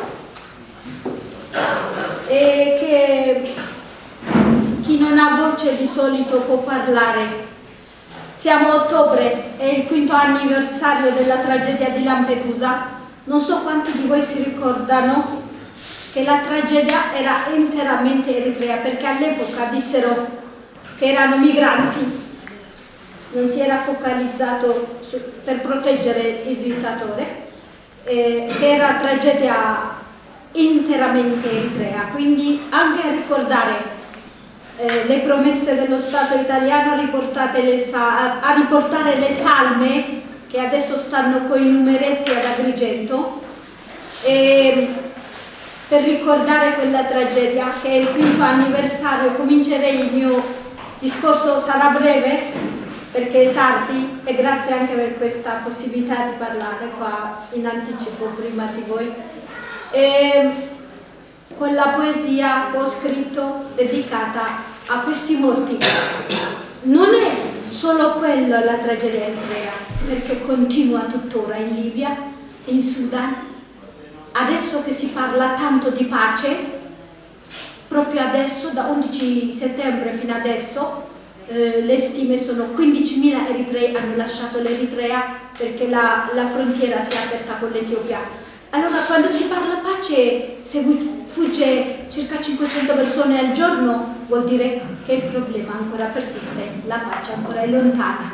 e che chi non ha voce di solito può parlare Siamo a ottobre, è il quinto anniversario della tragedia di Lampedusa. Non so quanti di voi si ricordano che la tragedia era interamente eritrea, perché all'epoca dissero che erano migranti. Non si era focalizzato su, per proteggere il dittatore, eh, che era tragedia interamente eritrea. Quindi anche a ricordare eh, le promesse dello Stato italiano, a, le a riportare le salme che adesso stanno coi numeretti ad Agrigento, e per ricordare quella tragedia, che è il quinto anniversario. Comincerei il mio discorso, sarà breve perché è tardi, e grazie anche per questa possibilità di parlare qua in anticipo prima di voi, e con la poesia che ho scritto dedicata a questi morti. Non è solo quello la tragedia eritrea, perché continua tuttora in Libia, in Sudan. Adesso che si parla tanto di pace, proprio adesso, da undici settembre fino adesso, eh, le stime sono quindicimila eritrei hanno lasciato l'Eritrea perché la, la frontiera si è aperta con l'Etiopia. Allora, quando si parla pace, se fugge circa cinquecento persone al giorno, vuol dire che il problema ancora persiste, la pace ancora è lontana.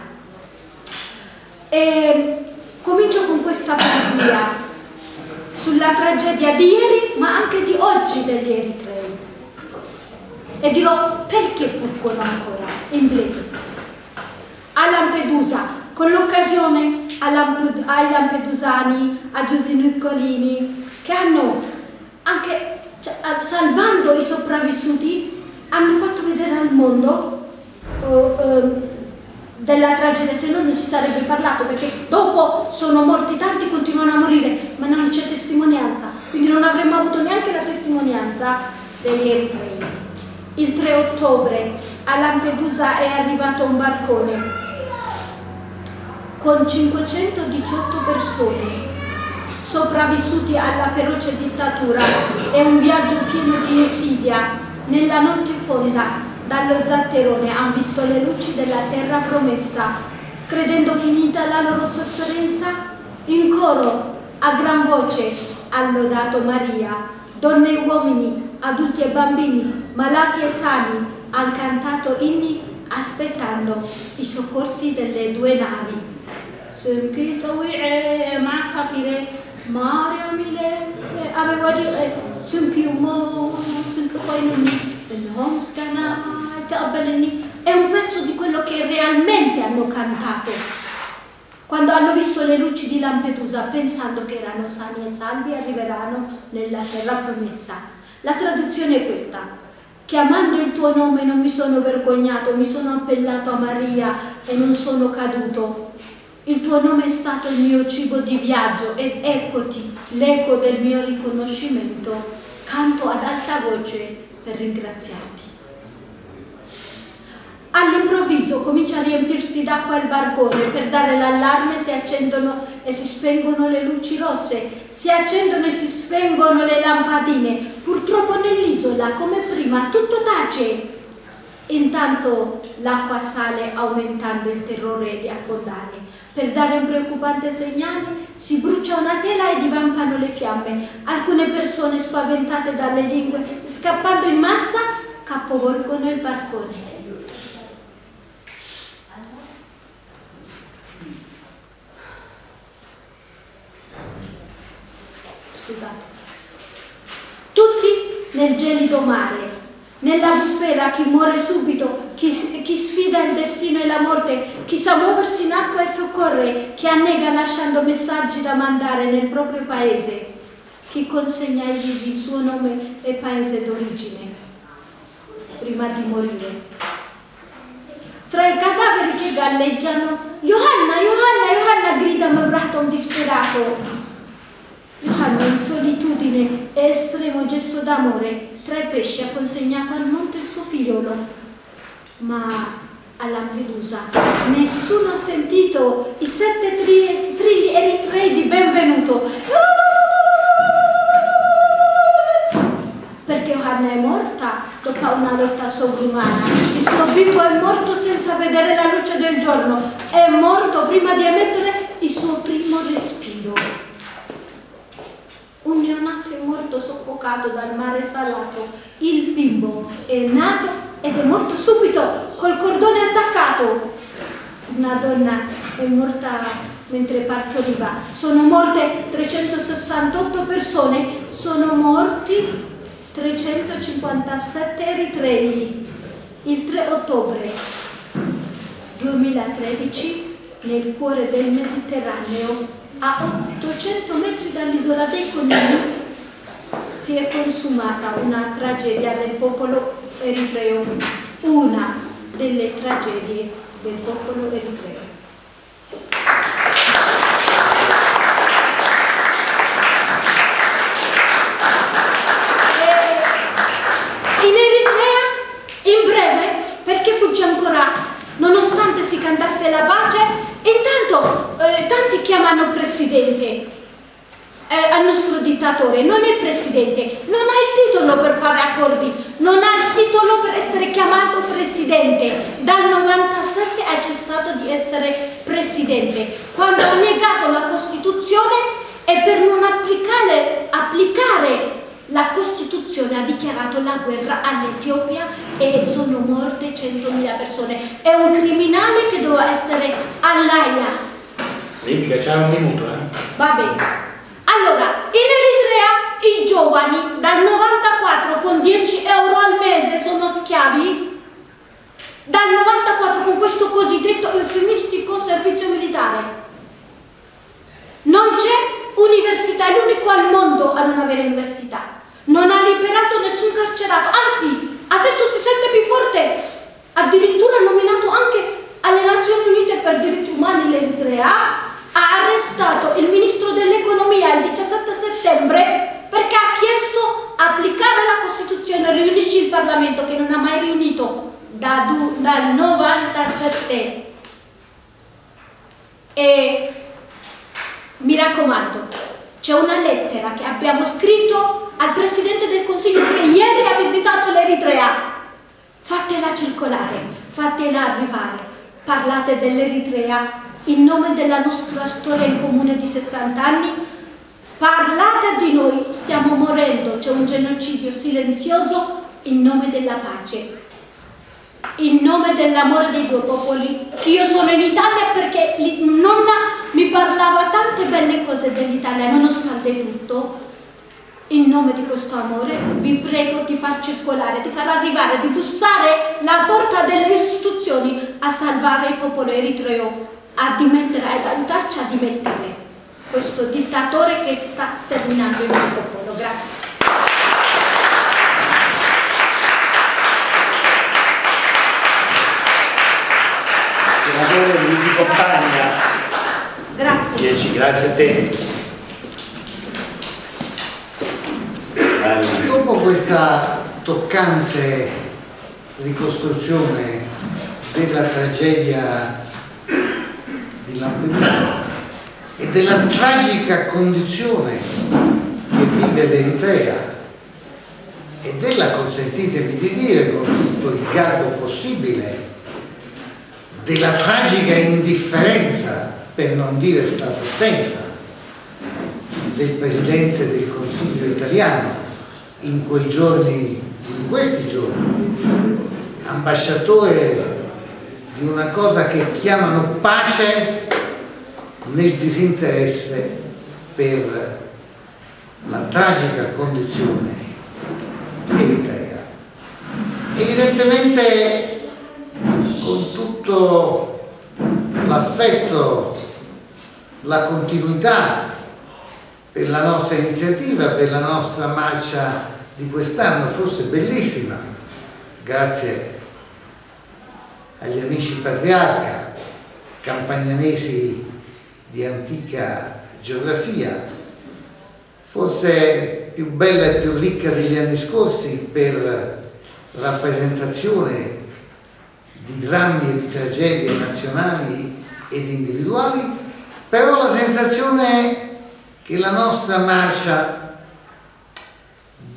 E comincio con questa poesia sulla tragedia di ieri, ma anche di oggi degli eritrei, e dirò perché fuggono ancora, in breve. A Lampedusa, con l'occasione ai lampedusani, a Giuseniccolini, che hanno anche, cioè, salvando i sopravvissuti, hanno fatto vedere al mondo uh, uh, della tragedia, se no non si sarebbe parlato, perché dopo sono morti tanti, continuano a morire, ma non c'è testimonianza, quindi non avremmo avuto neanche la testimonianza degli eritrei. Il tre ottobre a Lampedusa è arrivato un barcone con cinquecentodiciotto persone sopravvissuti alla feroce dittatura. È un viaggio pieno di insidia. Nella notte fonda, dallo zatterone, hanno visto le luci della terra promessa. Credendo finita la loro sofferenza, in coro, a gran voce, hanno lodato Maria. Donne e uomini, adulti e bambini, malati e sani, hanno cantato inni aspettando i soccorsi delle due navi. Sânki tsawi'e ma safire Mariamile aveva sânki umo sânki qoinuni innahum skana taqbalni. È un pezzo di quello che realmente hanno cantato quando hanno visto le luci di Lampedusa, pensando che erano sani e salvi e arriveranno nella terra promessa. La traduzione è questa: chiamando il tuo nome non mi sono vergognato, mi sono appellato a Maria e non sono caduto. Il tuo nome è stato il mio cibo di viaggio ed eccoti l'eco del mio riconoscimento. Canto ad alta voce per ringraziarti. All'improvviso comincia a riempirsi d'acqua il barcone. Per dare l'allarme si accendono e si spengono le luci rosse, si accendono e si spengono le lampadine. Purtroppo nell'isola, come prima, tutto tace. Intanto l'acqua sale, aumentando il terrore di affondare. Per dare un preoccupante segnale si brucia una tela e divampano le fiamme. Alcune persone, spaventate dalle lingue, scappando in massa, capovolgono il barcone. Scusate. Tutti nel gelido mare. Nella bufera chi muore subito, chi, chi sfida il destino e la morte, chi sa muoversi in acqua e soccorre, chi annega lasciando messaggi da mandare nel proprio paese, chi consegna agli il suo nome e paese d'origine, prima di morire. Tra i cadaveri che galleggiano, Johanna, Johanna, Johanna, grida Membraton disperato. Johanna in solitudine e estremo gesto d'amore tra i pesci ha consegnato al monte il suo figliolo. Ma a Lampedusa nessuno ha sentito i sette tri trilli eritrei di benvenuto, perché Johanna è morta dopo una lotta sovrumana. Il suo bimbo è morto senza vedere la luce del giorno. prima di emettere il suo primo respiro. Un neonato è morto soffocato dal mare salato. Il bimbo è nato ed è morto subito col cordone attaccato. Una donna è morta mentre partoriva. Sono morte trecentosessantotto persone. Sono morti trecentocinquantasette eritrei. Il tre ottobre duemilatredici, nel cuore del Mediterraneo, a ottocento metri dall'isola dei Conigli, si è consumata una tragedia del popolo eritreo, una delle tragedie del popolo eritreo. In Eritrea, in breve, perché fugge ancora, nonostante si cantasse la pace, intanto eh, tanti chiamano presidente eh, al nostro dittatore. Non è presidente, non ha il titolo per fare accordi, non ha il titolo per essere chiamato presidente. Dal novantasette ha cessato di essere presidente. Quando ha negato la Costituzione e per non applicare, applicare la Costituzione ha dichiarato la guerra all'Etiopia e sono morte centomila persone. È un criminale che doveva essere all'Aia. Vedi che c'è un minuto, eh? Va bene. Allora, in Eritrea i giovani dal novantaquattro con dieci euro al mese sono schiavi. Dal novantaquattro con questo cosiddetto eufemistico servizio militare. Non c'è università, è l'unico al mondo a non avere università. Non ha liberato nessun carcerato, anzi, adesso si sente più forte, addirittura nominato anche alle Nazioni Unite per diritti umani l'Eritrea, ha arrestato il ministro dell'economia il diciassette settembre perché ha chiesto applicare la Costituzione, riunisci il Parlamento che non ha mai riunito da, dal novantasette. E mi raccomando, c'è una lettera che abbiamo scritto al Presidente del Consiglio che ieri ha visitato l'Eritrea. Fatela circolare, fatela arrivare, parlate dell'Eritrea in nome della nostra storia in comune di sessanta anni, parlate di noi, stiamo morendo, c'è un genocidio silenzioso in nome della pace, in nome dell'amore dei due popoli. Io sono in Italia perché nonna mi parlava tante belle cose dell'Italia, nonostante tutto. In nome di questo amore vi prego di far circolare, di far arrivare, di bussare la porta delle istituzioni a salvare il popolo eritreo, a dimettere, ad aiutarci a dimettere questo dittatore che sta sterminando il mio popolo. Grazie. Senatore Luigi Compagna. Grazie. dieci, grazie a te. Dopo questa toccante ricostruzione della tragedia di Lampedusa e della tragica condizione che vive l'Eritrea e della, consentitemi di dire con tutto il garbo possibile, della tragica indifferenza, per non dire statutenza, del Presidente del Consiglio italiano in quei giorni, in questi giorni, ambasciatore di una cosa che chiamano pace nel disinteresse per la tragica condizione eritrea. Evidentemente con tutto l'affetto, la continuità per la nostra iniziativa, per la nostra marcia di quest'anno, forse bellissima, grazie agli amici patriarca, campagnanesi di antica geografia, forse più bella e più ricca degli anni scorsi per rappresentazione di drammi e di tragedie nazionali ed individuali, però la sensazione che la nostra marcia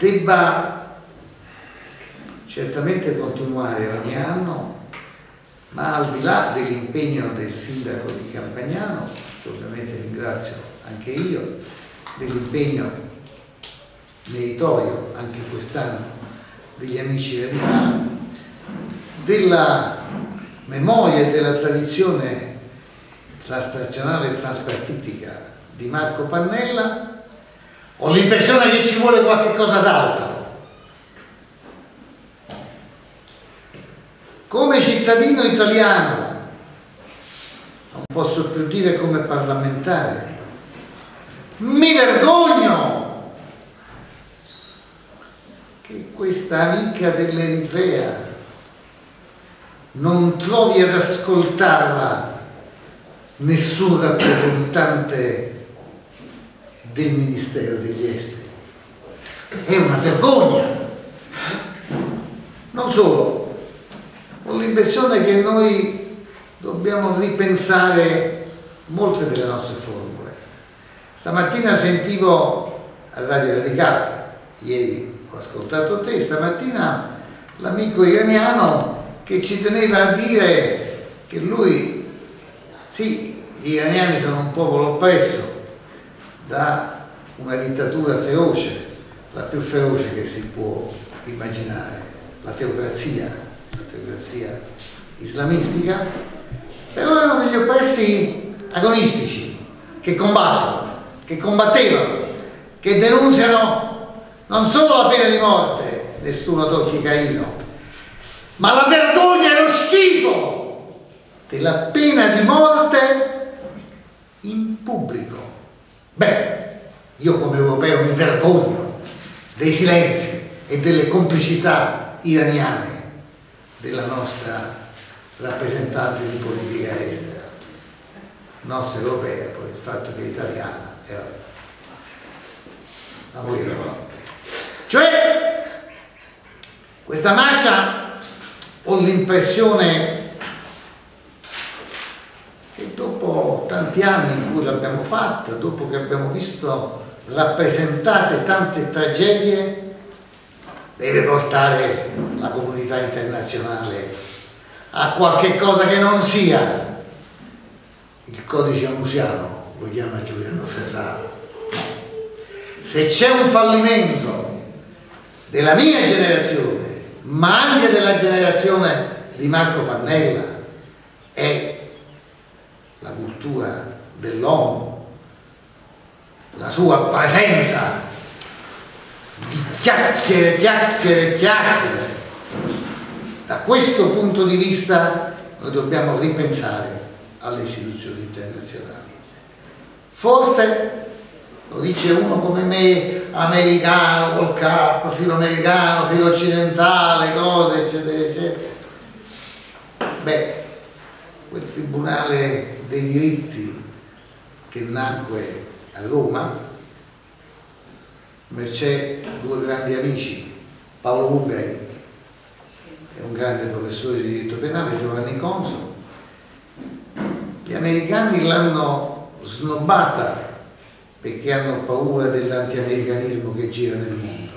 debba certamente continuare ogni anno, ma al di là dell'impegno del sindaco di Campagnano, che ovviamente ringrazio anche io, dell'impegno meritorio anche quest'anno degli amici radicali, della memoria e della tradizione transnazionale e transpartitica di Marco Pannella, ho l'impressione che ci vuole qualche cosa d'altro. Come cittadino italiano, non posso più dire come parlamentare, mi vergogno che questa amica dell'Eritrea non trovi ad ascoltarla nessun rappresentante del Ministero degli Esteri. È una vergogna. Non solo. Ho l'impressione che noi dobbiamo ripensare molte delle nostre formule. Stamattina sentivo a Radio Radicale, ieri ho ascoltato te, stamattina l'amico iraniano che ci teneva a dire che lui, sì, gli iraniani sono un popolo oppresso da una dittatura feroce, la più feroce che si può immaginare, la teocrazia. la teocrazia islamistica, però erano degli oppressi agonistici che combattono, che combattevano, che denunziano non solo la pena di morte, nessuno tocchi Caino, ma la vergogna e lo schifo della pena di morte in pubblico. Beh, io come europeo mi vergogno dei silenzi e delle complicità iraniane della nostra rappresentante di politica estera, nostra europea, poi il fatto che è italiana, e vabbè, la morire forte. Cioè, questa marcia ho l'impressione che dopo tanti anni in cui l'abbiamo fatta, dopo che abbiamo visto rappresentate tante tragedie, deve portare la comunità internazionale a qualche cosa che non sia il codice amusiano, lo chiama Giuliano Ferraro. Se c'è un fallimento della mia generazione, ma anche della generazione di Marco Pannella, è la cultura dell'ONU, la sua presenza di chiacchiere, chiacchiere, chiacchiere. Da questo punto di vista noi dobbiamo ripensare alle istituzioni internazionali. Forse, lo dice uno come me, americano, col K, filo americano, filo occidentale, cose, eccetera, eccetera. Beh, quel tribunale dei diritti che nacque a Roma, mercé due grandi amici, Paolo Ugari e un grande professore di diritto penale, Giovanni Conso, gli americani l'hanno snobbata perché hanno paura dell'anti-americanismo che gira nel mondo.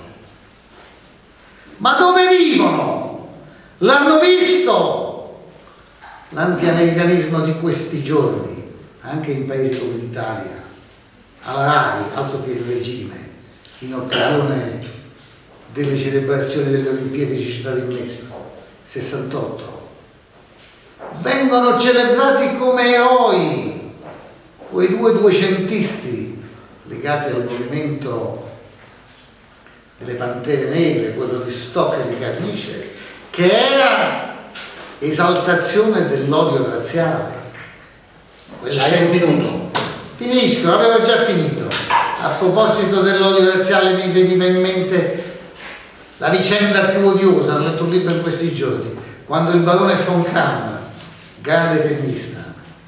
Ma dove vivono? L'hanno visto l'anti-americanismo di questi giorni, anche in paesi come l'Italia, alla RAI, altro che il regime, in occasione delle celebrazioni delle Olimpiadi di Città del Messico, sessantotto. Vengono celebrati come eroi quei due duecentisti legati al movimento delle Pantere Negre, quello di Stocca e di Carnice, che era esaltazione dell'odio razziale. Hai un minuto. Finisco, avevo già finito. A proposito dell'odio razziale mi veniva in mente la vicenda più odiosa, ho letto un libro in questi giorni, quando il barone von Kamm, grande tennista,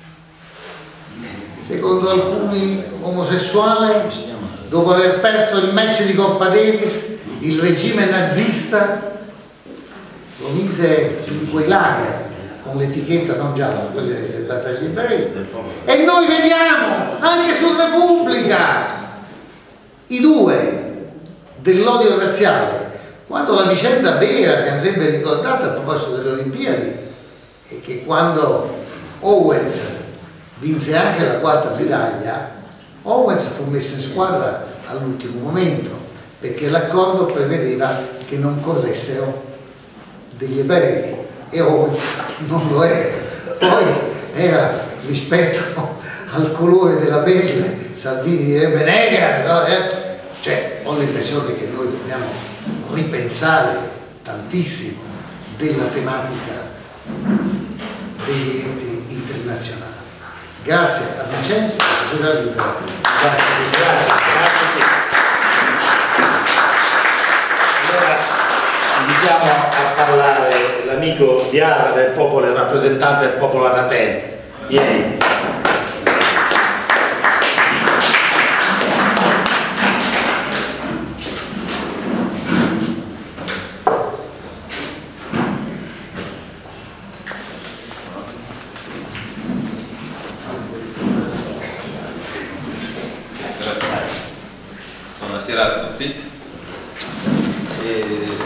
secondo alcuni omosessuale, dopo aver perso il match di Coppa Davis, il regime nazista lo mise in quei lager con l'etichetta non gialla, quella riservata agli ebrei, e noi vediamo anche su Repubblica i due dell'odio razziale, quando la vicenda vera che andrebbe ricordata a proposito delle Olimpiadi è che quando Owens vinse anche la quarta medaglia, Owens fu messo in squadra all'ultimo momento, perché l'accordo prevedeva che non corressero degli ebrei e Owens non lo era. Poi era, rispetto al colore della pelle, Salvini direbbe negra, no? Cioè ho l'impressione che noi dobbiamo ripensare tantissimo della tematica dei diritti internazionali. Grazie a Vincenzo, a Società Libera. Grazie, grazie. Allora invitiamo a parlare l'amico di Arra del popolo, il rappresentante del popolo arrateno. Vieni. Buonasera a tutti. E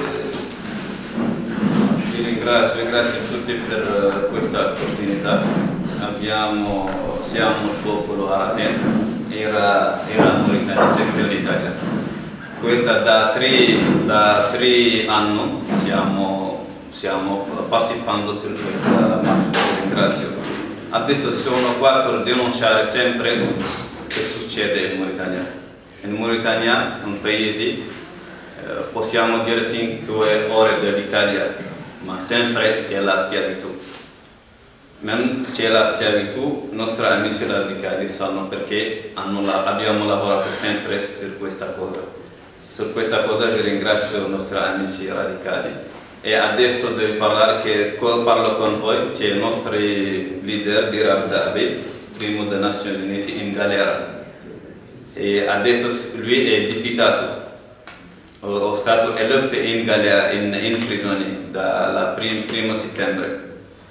vi ringrazio, ringrazio tutti per questa opportunità. Abbiamo, siamo il popolo arateno, era, era Mauritania, sezione Italia. Questa da tre, da tre anni stiamo, stiamo partecipando su questa marcia, vi ringrazio. Adesso sono qua per denunciare sempre che succede in Mauritania. In Mauritania, un paese, eh, possiamo dire cinque ore dell'Italia, ma sempre c'è la schiavitù. Mentre c'è la schiavitù, i nostri amici radicali sanno perché hanno la, abbiamo lavorato sempre su questa cosa. Su questa cosa vi ringrazio i nostri amici radicali. E adesso devo parlare, che parlo con voi, c'è il nostro leader, Birar Dabi, primo delle Nazioni Unite, in galera. E adesso lui è deputato, è stato eletto in galera, in, in prigione dal primo settembre.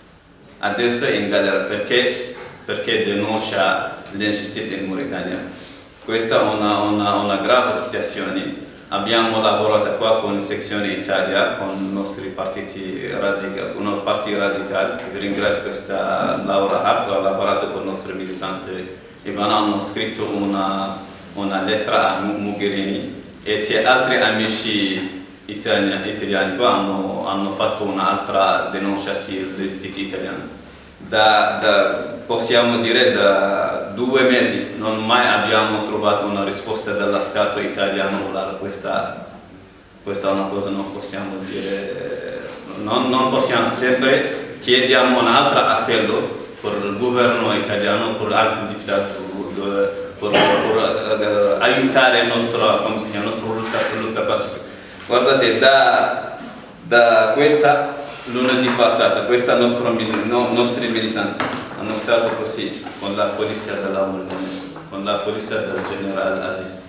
Adesso è in galera perché, perché denuncia l'ingiustizia in Mauritania. Questa è una, una, una grave situazione. Abbiamo lavorato qua con Sezione Italia, con i nostri partiti radicali, un partito radicale. Vi ringrazio questa Laura Hart, ha lavorato con i nostri militanti. Ivana hanno scritto una, una lettera a Mogherini e c'è altri amici italiani, italiani che hanno, hanno fatto un'altra denuncia sull'istituto italiano. Da, da, possiamo dire da due mesi non mai abbiamo trovato una risposta dallo Stato italiano a questa, questa è una cosa che non possiamo dire, non, non possiamo, sempre chiediamo un altro appello per il governo italiano, per altri deputati, per, per, per, per aiutare il nostro, come si chiama, la nostra lotta, lotta pacifica. Guardate, da, da questa lunedì passato, questa nostra, no, nostri militanti hanno stato così con la polizia della Mauritania, con la polizia del generale Aziz.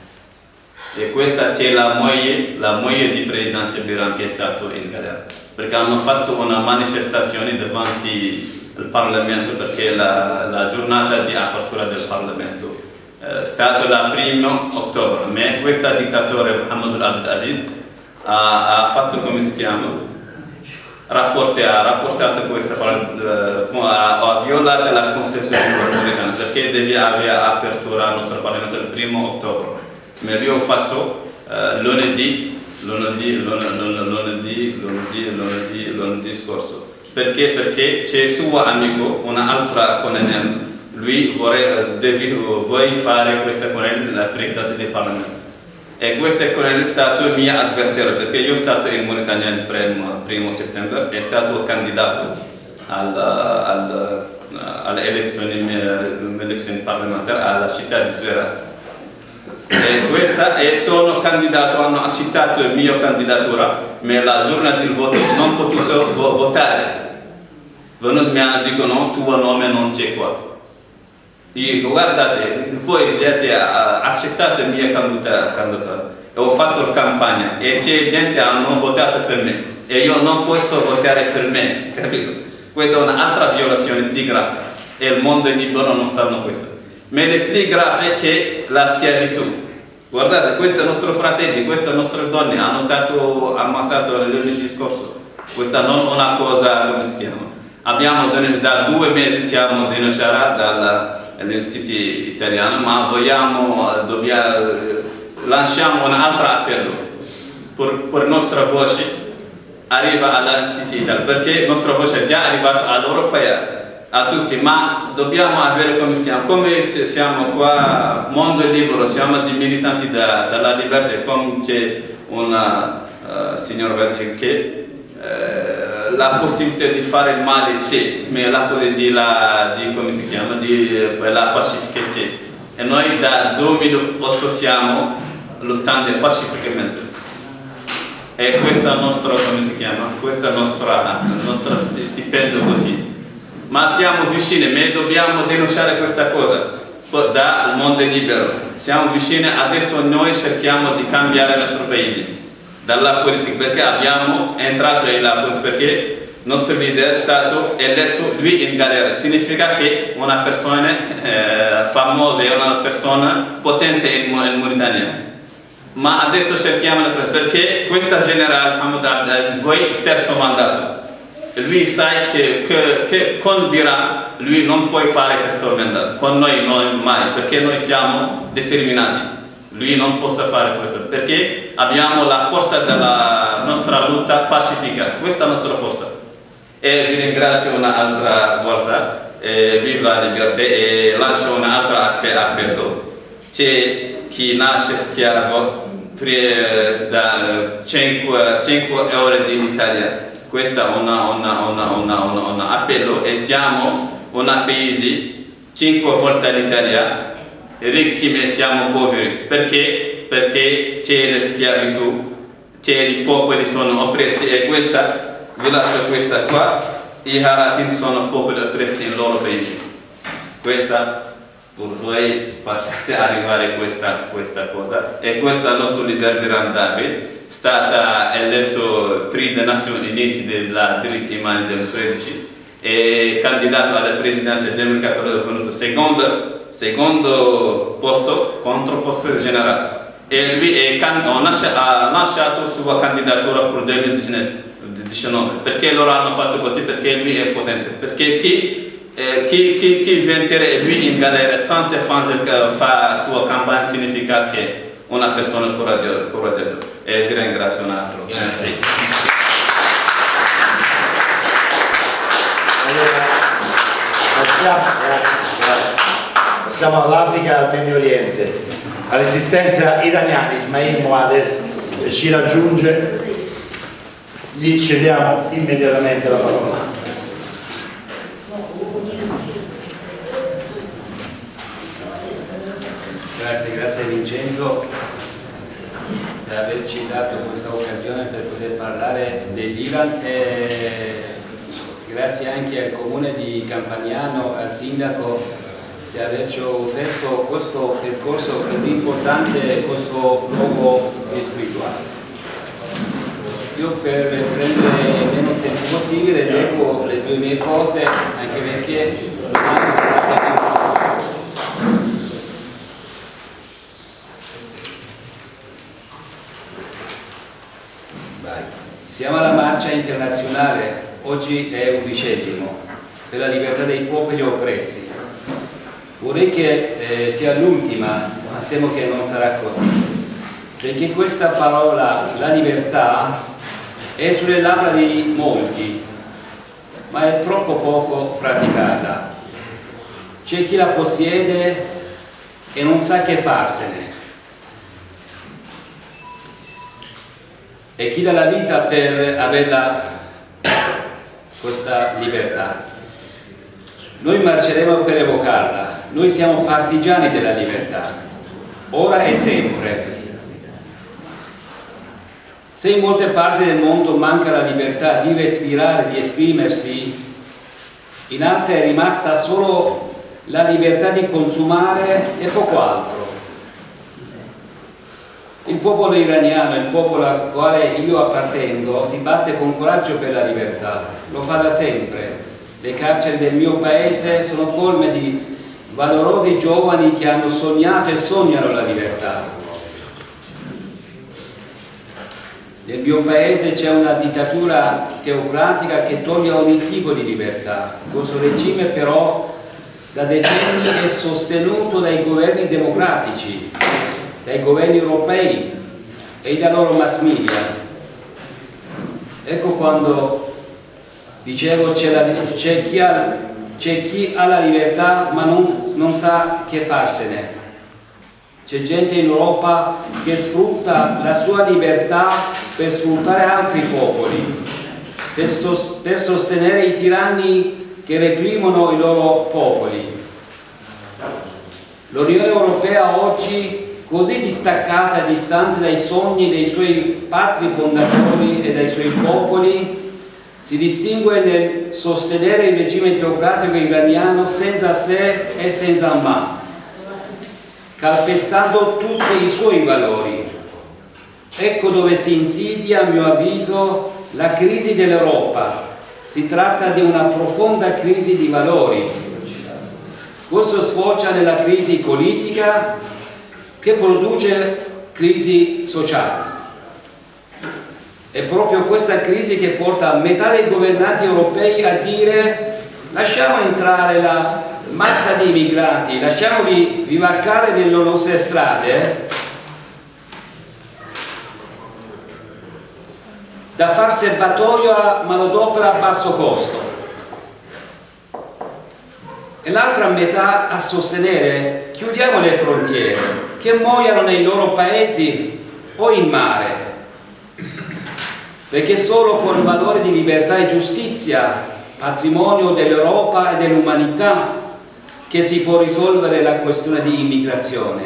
E questa c'è la moglie, la moglie di presidente Biran che è stato in galera, perché hanno fatto una manifestazione davanti al Parlamento, perché la, la giornata di apertura del Parlamento è stata il primo ottobre, ma questo dittatore Mohamed Abdel Aziz ha, ha fatto, come si chiama, Rapporte, ha rapportato questa, uh, ha, ha violato la Costituzione repubblicana perché deve avere apertura al nostro Parlamento il primo ottobre. Ma io ho fatto uh, lunedì, lunedì, lunedì, lunedì, lunedì, lunedì, lunedì scorso. Perché? Perché c'è suo amico, un'altra colonnello, lui vuole, deve, vuole fare questa colonnello la presidente del Parlamento. E questo è stato il mio avversario, perché io sono stato in Mauritania il primo, primo settembre e sono stato candidato al, al, alle elezioni, elezioni parlamentari alla città di Zuera. E, questa, e sono candidato, hanno accettato la mia candidatura, ma la giornata del voto non ho potuto vo votare. Venuti mi hanno detto no, il tuo nome non c'è qua. Io dico, guardate, voi siete accettato la mia candidatura e ho fatto la campagna e c'è gente che hanno votato per me e io non posso votare per me, capito? Questa è un'altra violazione più grave e il mondo libero non sanno questo. Ma è più grave che la schiavitù. Guardate, questi nostri fratelli, queste nostre donne hanno stato ammazzate lunedì scorso. Questa non è una cosa, come si chiama? Abbiamo, da due mesi siamo denunciati dall'Istituto Italiano, ma vogliamo, dobbiamo, lanciamo un altro appello per, per nostra voce arriva all'Istituto Italiano, perché la nostra voce è già arrivata all'Europa, a tutti, ma dobbiamo avere, come si chiama, come siamo qua, mondo libero, siamo dei militanti da, dalla libertà, come c'è una uh, signora che uh, la possibilità di fare il male c'è, ma la possibilità di, come si chiama, di la pacifica c'è. E noi dal duemilaotto stiamo lottando pacificamente. E questo è il nostro, come si chiama, questo è il nostro, il nostro stipendio così. Ma siamo vicini, ma dobbiamo denunciare questa cosa dal mondo libero. Siamo vicini, adesso noi cerchiamo di cambiare il nostro paese dalla politica, perché abbiamo entrato nella politica, perché il nostro leader è stato eletto lui in galera. Significa che una persona eh, famosa è una persona potente in, in Mauritania. Ma adesso cerchiamo, perché questa generale Mahmoud Abdelaziz vuole il terzo mandato. Lui sa che, che, che con Biran lui non può fare il terzo mandato, con noi non mai, perché noi siamo determinati. Lui non può fare questo, perché abbiamo la forza della nostra lotta pacifica, questa è la nostra forza. E vi ringrazio un'altra volta, e viva la libertà, e lascio un'altra appello. C'è chi nasce schiavo da cinque ore in Italia. Questo è un appello, e siamo un paese cinque volte l'Italia, ricchi ma siamo poveri. Perché? Perché c'è la schiavitù, c'è i popoli sono oppressi, e questa, vi lascio questa qua, i Haratin sono popoli oppressi in loro paese. Questa per voi facciate arrivare questa, questa cosa, e questo è il nostro leader Biran David, stata eletto tre delle Nazioni Unite dei diritti umani del tredici e candidato alla presidenza del duemilaquattordici, è venuto secondo, secondo posto contro il posto generale, e lui è, ha lasciato la sua candidatura per il duemiladiciannove. Perché loro hanno fatto così? Perché lui è potente, perché chi Eh, chi, chi, chi vincerà lui in galera senza fare la sua campagna significa che una persona coraggiosa. E vi ringrazio un altro. Grazie. Allora, passiamo, passiamo all'Africa, al Medio Oriente. La resistenza iraniana, Ismail Moades ci raggiunge, gli cediamo immediatamente la parola. Grazie, grazie Vincenzo per averci dato questa occasione per poter parlare dell'Iran, e grazie anche al comune di Campagnano, al sindaco, di averci offerto questo percorso così importante, questo luogo spirituale. Io per prendere meno tempo possibile leggo le due mie cose, anche perché siamo alla marcia internazionale, oggi è undicesimo, per la libertà dei popoli oppressi. Vorrei che eh, sia l'ultima, ma temo che non sarà così, perché questa parola, la libertà, è sulle labbra di molti, ma è troppo poco praticata. C'è chi la possiede e non sa che farsene, e chi dà la vita per averla, questa libertà. Noi marceremo per evocarla, noi siamo partigiani della libertà, ora e sempre. Se in molte parti del mondo manca la libertà di respirare, di esprimersi, in altre è rimasta solo la libertà di consumare e poco altro. Il popolo iraniano, il popolo al quale io appartengo, si batte con coraggio per la libertà, lo fa da sempre. Le carceri del mio paese sono colme di valorosi giovani che hanno sognato e sognano la libertà. Nel mio paese c'è una dittatura teocratica che toglie ogni tipo di libertà. Questo regime però da decenni è sostenuto dai governi democratici, dai governi europei e dai loro mass media. Ecco quando dicevo c'è chi, chi ha la libertà ma non, non sa che farsene. C'è gente in Europa che sfrutta la sua libertà per sfruttare altri popoli, per, sos per sostenere i tiranni che reprimono i loro popoli. L'Unione Europea oggi, così distaccata e distante dai sogni dei suoi padri fondatori e dai suoi popoli, si distingue nel sostenere il regime teocratico iraniano senza se e senza ma, calpestando tutti i suoi valori. Ecco dove si insidia, a mio avviso, la crisi dell'Europa. Si tratta di una profonda crisi di valori. Questo sfocia nella crisi politica che produce crisi sociale. È proprio questa crisi che porta metà dei governanti europei a dire lasciamo entrare la massa di immigrati, lasciamoli vivaccare nelle nostre strade, da far serbatoio a manodopera a basso costo, e l'altra metà a sostenere chiudiamo le frontiere, che muoiano nei loro paesi o in mare, perché solo con valori di libertà e giustizia, patrimonio dell'Europa e dell'umanità, che si può risolvere la questione di immigrazione.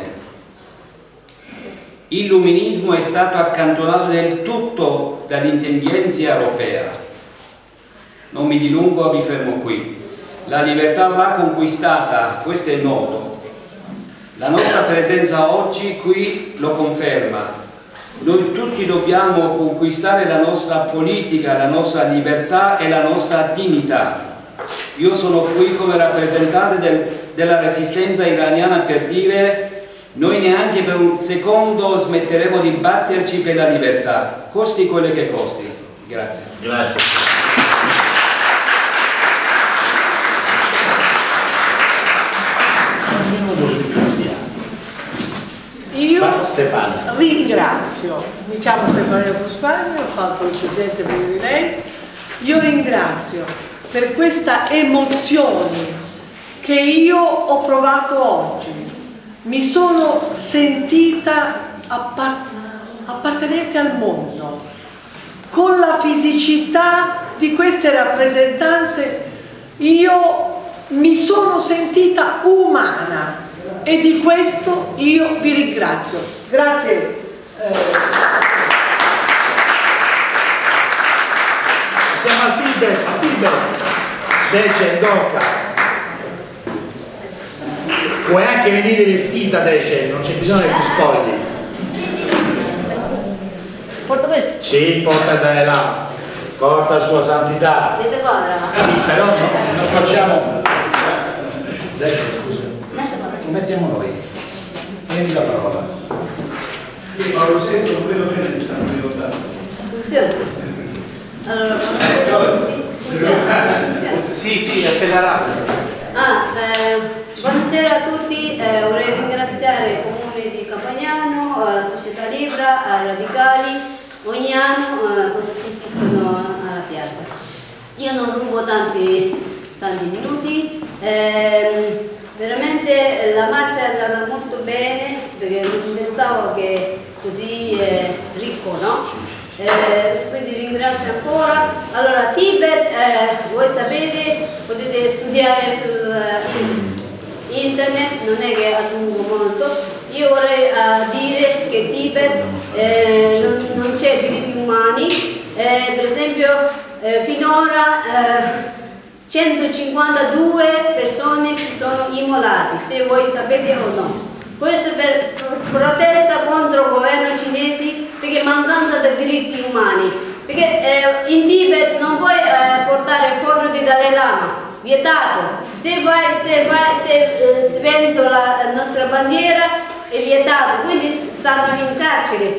L'illuminismo è stato accantonato del tutto dall'intelligenza europea. Non mi dilungo, mi fermo qui. La libertà va conquistata, questo è noto. La nostra presenza oggi qui lo conferma. Noi tutti dobbiamo conquistare la nostra politica, la nostra libertà e la nostra dignità. Io sono qui come rappresentante del, della resistenza iraniana per dire noi neanche per un secondo smetteremo di batterci per la libertà, costi quello che costi. Grazie. Grazie. Io Stefano. ringrazio, mi chiamo Stefania Prospagni, ho fatto il presidente prima di lei, io ringrazio per questa emozione che io ho provato oggi. Mi sono sentita appart- appartenente al mondo, con la fisicità di queste rappresentanze io mi sono sentita umana e di questo io vi ringrazio. Grazie. Siamo al Tibet, al Tibet. Dece, Dorca. Puoi anche venire vestita, Dece, non c'è bisogno che ti spogli. Porto questo? Sì, porta da là. Porta sua santità. Vedete cosa? Però no, non facciamo. Dece, scusa. Lo mettiamo noi. Prendi la parola. Paolo sesto non vedo bene di stare ricordato. Funziona? Allora, funziona? Sì, sì, appena rapido. Ah, eh, buonasera a tutti, eh, vorrei ringraziare il Comune di Campagnano, eh, Società Libera, eh, Radicali, ogni anno eh, assistono alla piazza. Io non rubo tanti, tanti minuti, eh, veramente la marcia è andata molto bene perché non pensavo che così eh, ricco, no? Eh, quindi ringrazio ancora. Allora, Tibet, eh, voi sapete, potete studiare su, uh, su internet, non è che aggiungo molto. Io vorrei uh, dire che Tibet eh, non, non c'è diritti umani, eh, per esempio eh, finora eh, centocinquantadue persone si sono immolate, se voi sapete o no. Questo per protesta contro il governo cinese perché mancanza di diritti umani, perché eh, in Tibet non puoi eh, portare il forno di Dalai Lama, vietato. Se vai, se vai, se eh, svento la, la nostra bandiera è vietato, quindi stanno in carcere.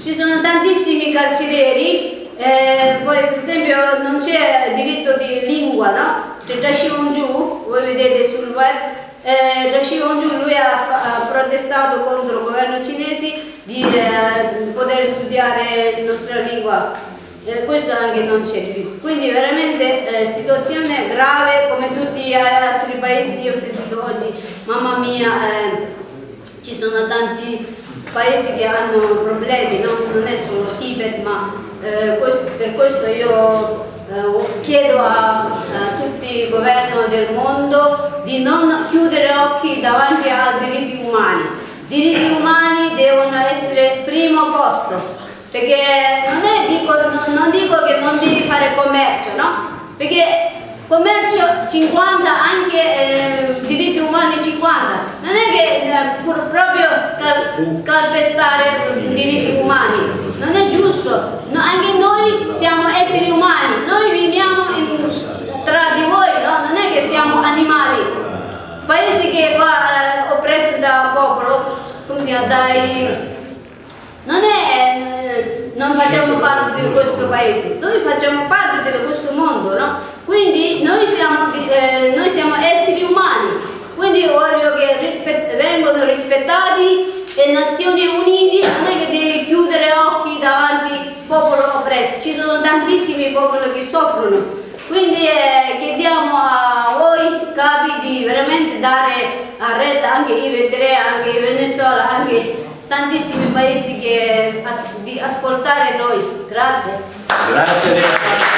ci sono tantissimi carcerieri, eh, poi per esempio non c'è diritto di lingua, no? C'è Trashivon Giù, voi vedete sul web, eh, Trashivon Giù lui ha, ha protestato contro il governo cinese di eh, poter studiare la nostra lingua, eh, questo anche non c'è diritto. Quindi veramente eh, situazione grave come tutti gli altri paesi che ho sentito oggi, mamma mia, eh, ci sono tanti paesi che hanno problemi, no? Non è solo Tibet, ma eh, questo, per questo io eh, chiedo a, a tutti i governi del mondo di non chiudere occhi davanti ai diritti umani. I diritti umani devono essere primo posto, perché non, è, dico, non, non dico che non devi fare commercio, no? Perché commercio cinquanta, anche eh, diritti umani cinquanta, non è che eh, pur, proprio scal, scalpestare i diritti umani, non è giusto, no, anche noi siamo esseri umani, noi viviamo in, tra di voi, no? Non è che siamo animali, paesi che qua eh, oppressi dal popolo, come si chiama, dai, non è, eh, non facciamo parte di questo paese, noi facciamo parte di questo mondo, no? Quindi noi siamo, eh, noi siamo esseri umani, quindi voglio che rispet vengano rispettati e Nazioni Unite non è che devi chiudere occhi davanti al popolo oppresso, ci sono tantissimi popoli che soffrono, quindi eh, chiediamo a voi capi di veramente dare a retta anche in Eritrea, anche in Venezuela, anche tantissimi paesi che as di ascoltare noi. Grazie. Grazie.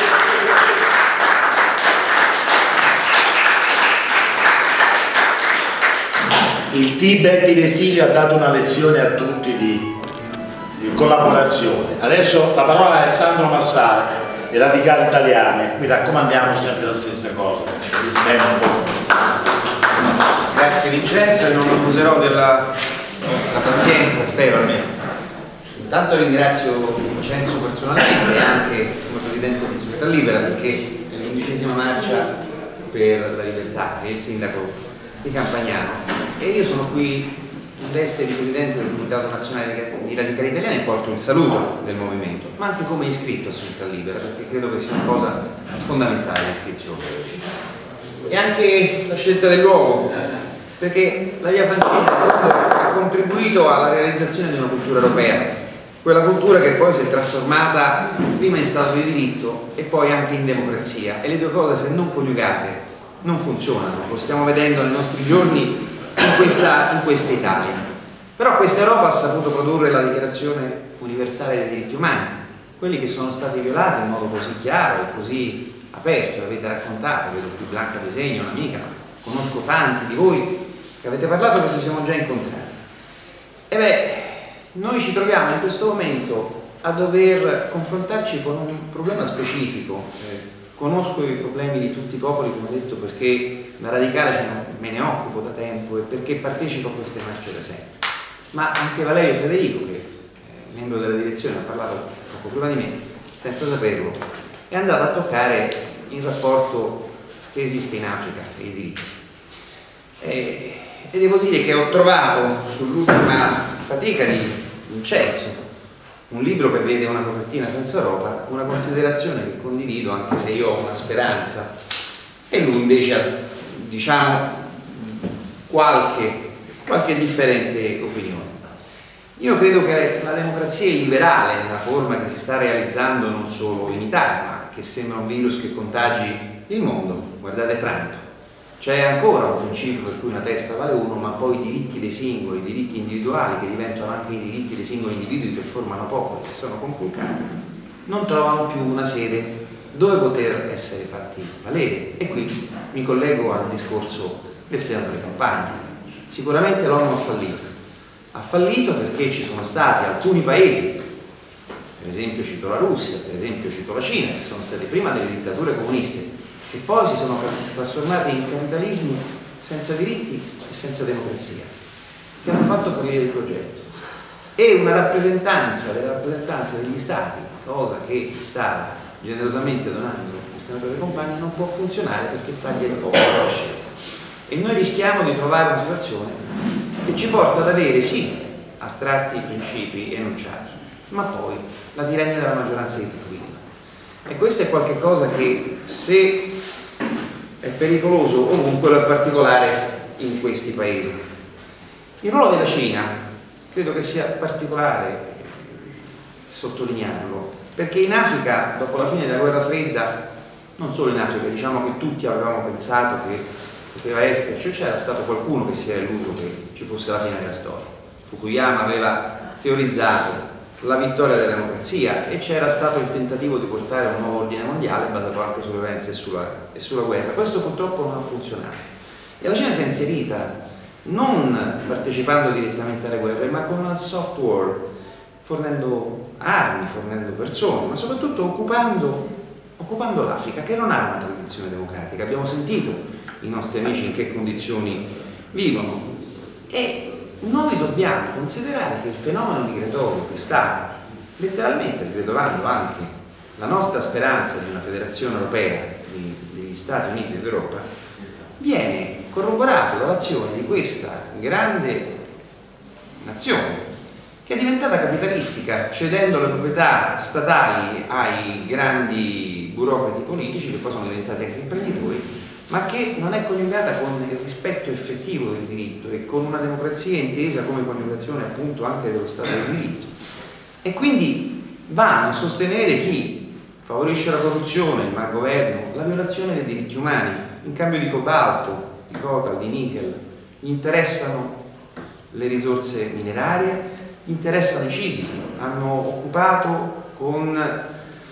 Il Tibet in esilio ha dato una lezione a tutti di, di collaborazione. Adesso la parola è Alessandro Massara, i radicali italiani, qui raccomandiamo sempre la stessa cosa. Grazie Vincenzo, e non abuserò della vostra pazienza, spero almeno. Intanto ringrazio Vincenzo personalmente e anche come presidente di Società Libera, perché è l'undicesima marcia per la libertà, è il sindaco di Campagnano, e io sono qui in veste di presidente del Comitato Nazionale di Radicali Italiani e porto il saluto del movimento, ma anche come iscritto a Società Libera, perché credo che sia una cosa fondamentale l'iscrizione. E anche la scelta del luogo, perché la Via Francigena ha contribuito alla realizzazione di una cultura europea, quella cultura che poi si è trasformata prima in Stato di diritto e poi anche in democrazia, e le due cose, se non coniugate, non funzionano. Lo stiamo vedendo nei nostri giorni in questa, in questa Italia. Però questa Europa ha saputo produrre la Dichiarazione Universale dei Diritti Umani, quelli che sono stati violati in modo così chiaro e così aperto, l'avete raccontato, vedo qui Blanca Bisegno, un'amica, conosco tanti di voi che avete parlato, che ci siamo già incontrati. E beh, noi ci troviamo in questo momento a dover confrontarci con un problema specifico. Eh, conosco i problemi di tutti i popoli, come ho detto, perché la radicale ce ne, me ne occupo da tempo e perché partecipo a queste marce da sempre. Ma anche Valerio Federico, che è membro della direzione, ha parlato poco prima di me, senza saperlo, è andato a toccare il rapporto che esiste in Africa e i diritti. E, e devo dire che ho trovato sull'ultima fatica di Vincenzo, un libro che vede una copertina senza Europa, una considerazione che condivido, anche se io ho una speranza e lui invece ha, diciamo, qualche, qualche differente opinione. Io credo che la democrazia liberale, nella forma che si sta realizzando non solo in Italia, ma che sembra un virus che contagi il mondo, guardate Trump, c'è ancora un principio per cui una testa vale uno, ma poi i diritti dei singoli, i diritti individuali, che diventano anche i diritti dei singoli individui che formano popoli, che sono conculcati, non trovano più una sede dove poter essere fatti valere. E qui mi collego al discorso del senatore Campagna. Sicuramente l'ONU ha fallito. Ha fallito perché ci sono stati alcuni paesi, per esempio cito la Russia, per esempio cito la Cina, che sono stati prima delle dittature comuniste, e poi si sono trasformati in capitalismi senza diritti e senza democrazia, che hanno fatto fallire il progetto. E una rappresentanza della rappresentanza degli Stati, cosa che sta generosamente donando il senatore Compagni, non può funzionare perché taglia il popolo dalla scelta. E noi rischiamo di trovare una situazione che ci porta ad avere sì astratti principi enunciati, ma poi la tirannia della maggioranza di tranquilla. E questo è qualcosa che, se è pericoloso ovunque, lo è particolare in questi paesi. Il ruolo della Cina credo che sia particolare sottolinearlo, perché in Africa, dopo la fine della guerra fredda, non solo in Africa, diciamo che tutti avevamo pensato che poteva esserci, c'era stato qualcuno che si era illuso che ci fosse la fine della storia. Fukuyama aveva teorizzato la vittoria della democrazia e c'era stato il tentativo di portare un nuovo ordine mondiale basato anche sulla violenza e sulla, e sulla guerra. Questo purtroppo non ha funzionato e la Cina si è inserita non partecipando direttamente alle guerre, ma con una soft war, fornendo armi, fornendo persone, ma soprattutto occupando, occupando l'Africa, che non ha una tradizione democratica. Abbiamo sentito i nostri amici in che condizioni vivono e noi dobbiamo considerare che il fenomeno migratorio che sta letteralmente sgretolando anche la nostra speranza di una federazione europea di, degli Stati Uniti d'Europa viene corroborato dall'azione di questa grande nazione che è diventata capitalistica, cedendo le proprietà statali ai grandi burocrati politici che poi sono diventati anche imprenditori, ma che non è coniugata con il rispetto effettivo del diritto e con una democrazia intesa come coniugazione appunto anche dello Stato del diritto. E quindi vanno a sostenere chi favorisce la corruzione, il malgoverno, la violazione dei diritti umani, in cambio di cobalto, di cobalto, di nickel. Gli interessano le risorse minerarie, gli interessano i cibi, hanno occupato con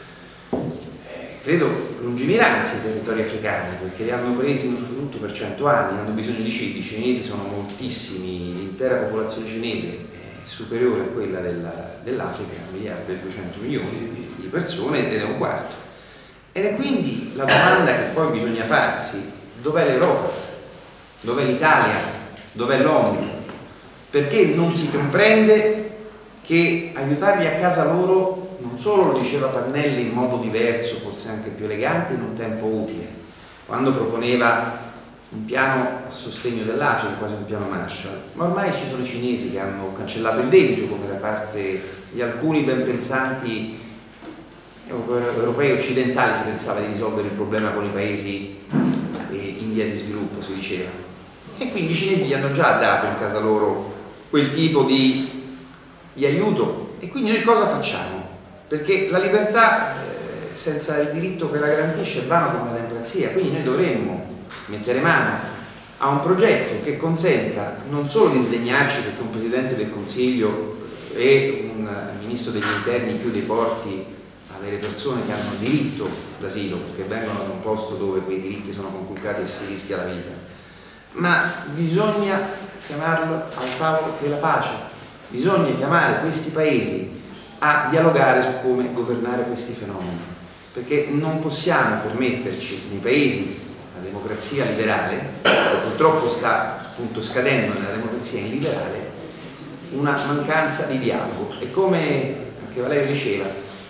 credo lungimiranza i territori africani, perché li hanno presi in usufrutto per cento anni, hanno bisogno di cibi, i cinesi sono moltissimi, l'intera popolazione cinese è superiore a quella dell'Africa, un miliardo e duecento milioni di persone ed è un quarto. Ed è quindi la domanda che poi bisogna farsi: dov'è l'Europa? Dov'è l'Italia? Dov'è l'ONU? Perché non si comprende che aiutarli a casa loro non solo lo diceva Pannelli in modo diverso, forse anche più elegante, in un tempo utile, quando proponeva un piano a sostegno dell'Africa, quasi un piano Marshall, ma ormai ci sono i cinesi che hanno cancellato il debito, come da parte di alcuni ben pensanti europei occidentali si pensava di risolvere il problema con i paesi in via di sviluppo, si diceva. E quindi i cinesi gli hanno già dato in casa loro quel tipo di, di aiuto. E quindi noi cosa facciamo? Perché la libertà eh, senza il diritto che la garantisce è vana come la democrazia, quindi noi dovremmo mettere mano a un progetto che consenta non solo di sdegnarci perché un Presidente del Consiglio e un Ministro degli Interni chiude i porti alle persone che hanno diritto d'asilo, perché vengono da un posto dove quei diritti sono conculcati e si rischia la vita, ma bisogna chiamarlo al tavolo della pace, bisogna chiamare questi paesi a dialogare su come governare questi fenomeni, perché non possiamo permetterci nei paesi la democrazia liberale, che purtroppo sta appunto scadendo nella democrazia illiberale, una mancanza di dialogo. E come anche Valerio diceva,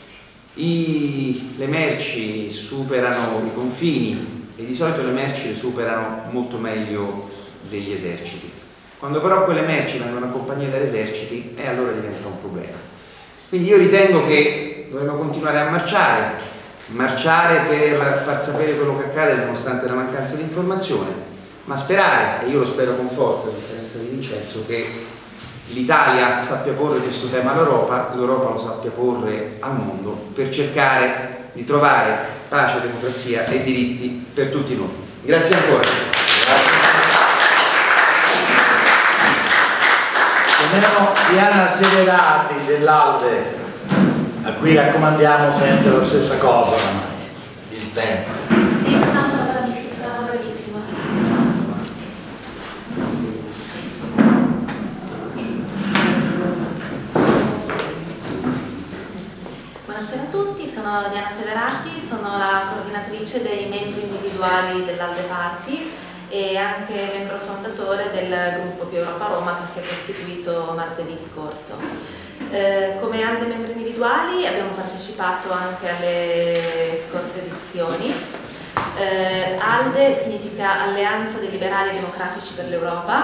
i, le merci superano i confini e di solito le merci le superano molto meglio degli eserciti. Quando però quelle merci vengono accompagnate dagli eserciti, e allora diventa un problema. Quindi io ritengo che dovremmo continuare a marciare, marciare per far sapere quello che accade nonostante la mancanza di informazione, ma sperare, e io lo spero con forza a differenza di Vincenzo, che l'Italia sappia porre questo tema all'Europa, l'Europa lo sappia porre al mondo, per cercare di trovare pace, democrazia e diritti per tutti noi. Grazie ancora. Sono Diana Severati dell'Alde, a cui raccomandiamo sempre la stessa cosa, il tempo. Sì, no, sono bravissima, sono bravissima. Buonasera a tutti, sono Diana Severati, sono la coordinatrice dei membri individuali dell'Alde Party e anche membro fondatore del gruppo Più Europa Roma che si è costituito martedì scorso. Eh, come Alde membri individuali abbiamo partecipato anche alle scorse edizioni. Eh, Alde significa Alleanza dei Liberali e Democratici per l'Europa,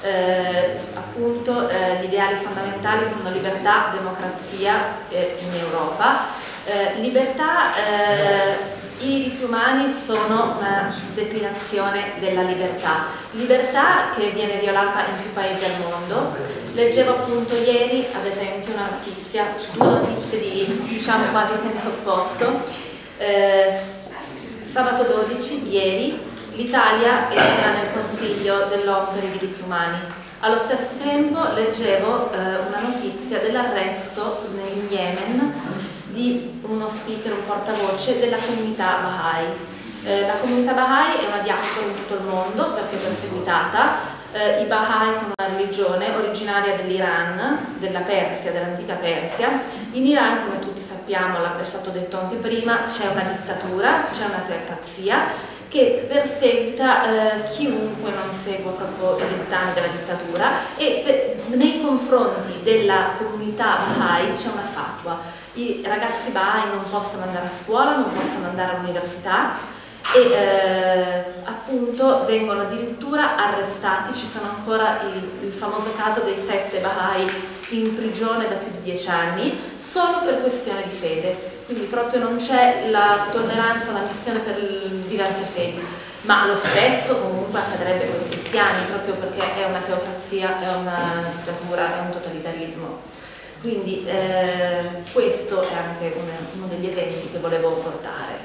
Eh, appunto eh, gli ideali fondamentali sono libertà, democrazia eh, in Europa. Eh, libertà, eh, i diritti umani sono una declinazione della libertà, libertà che viene violata in più paesi al mondo. Leggevo appunto ieri, ad esempio, una notizia, due notizie di, diciamo, quasi senso opposto. Eh, sabato dodici, ieri, l'Italia entra nel Consiglio dell'ONU per i diritti umani. Allo stesso tempo leggevo eh, una notizia dell'arresto in Yemen di uno speaker, un portavoce della comunità Baha'i. Eh, la comunità Baha'i è una diaspora in tutto il mondo perché è perseguitata. Eh, I Baha'i sono una religione originaria dell'Iran, della Persia, dell'antica Persia. In Iran, come tutti sappiamo, è stato detto anche prima, c'è una dittatura, c'è una teocrazia che perseguita eh, chiunque non segua proprio i dettami della dittatura, e per, nei confronti della comunità Baha'i c'è una fatwa. I ragazzi Baha'i non possono andare a scuola, non possono andare all'università e eh, appunto vengono addirittura arrestati. Ci sono ancora il, il famoso caso dei sette Baha'i in prigione da più di dieci anni solo per questione di fede. Quindi proprio non c'è la tolleranza, la missione per diverse fedi, ma lo stesso comunque accadrebbe con i cristiani, proprio perché è una teocrazia, è una dittatura, è un totalitarismo. Quindi eh, questo è anche un, uno degli esempi che volevo portare.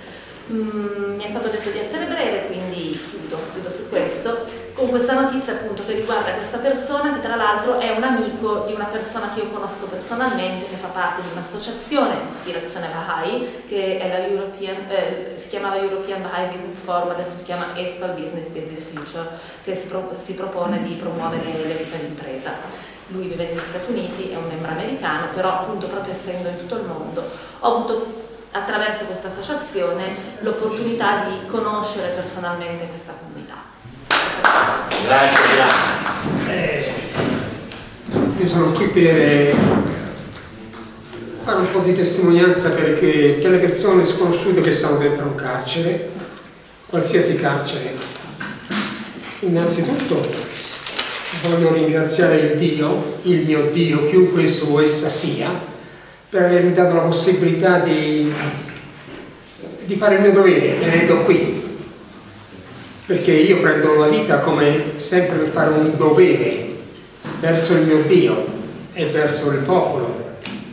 Mm, mi è stato detto di essere breve, quindi chiudo, chiudo su questo, con questa notizia appunto che riguarda questa persona, che tra l'altro è un amico di una persona che io conosco personalmente, che fa parte di un'associazione di ispirazione Baha'i, che è la European, eh, si chiamava European Baha'i Business Forum, adesso si chiama Ethical Business Build the Future, che si, pro, si propone di promuovere l'etica d'impresa. Lui vive negli Stati Uniti, è un membro americano, però appunto proprio essendo in tutto il mondo ho avuto attraverso questa associazione l'opportunità di conoscere personalmente questa comunità. Grazie. Eh, io sono qui per fare un po' di testimonianza perché delle persone sconosciute che stanno dentro un carcere, qualsiasi carcere. Innanzitutto voglio ringraziare il Dio, il mio Dio, chiunque esso o essa sia, per avermi dato la possibilità di, di fare il mio dovere venendo qui, perché io prendo la vita come sempre per fare un dovere verso il mio Dio e verso il popolo.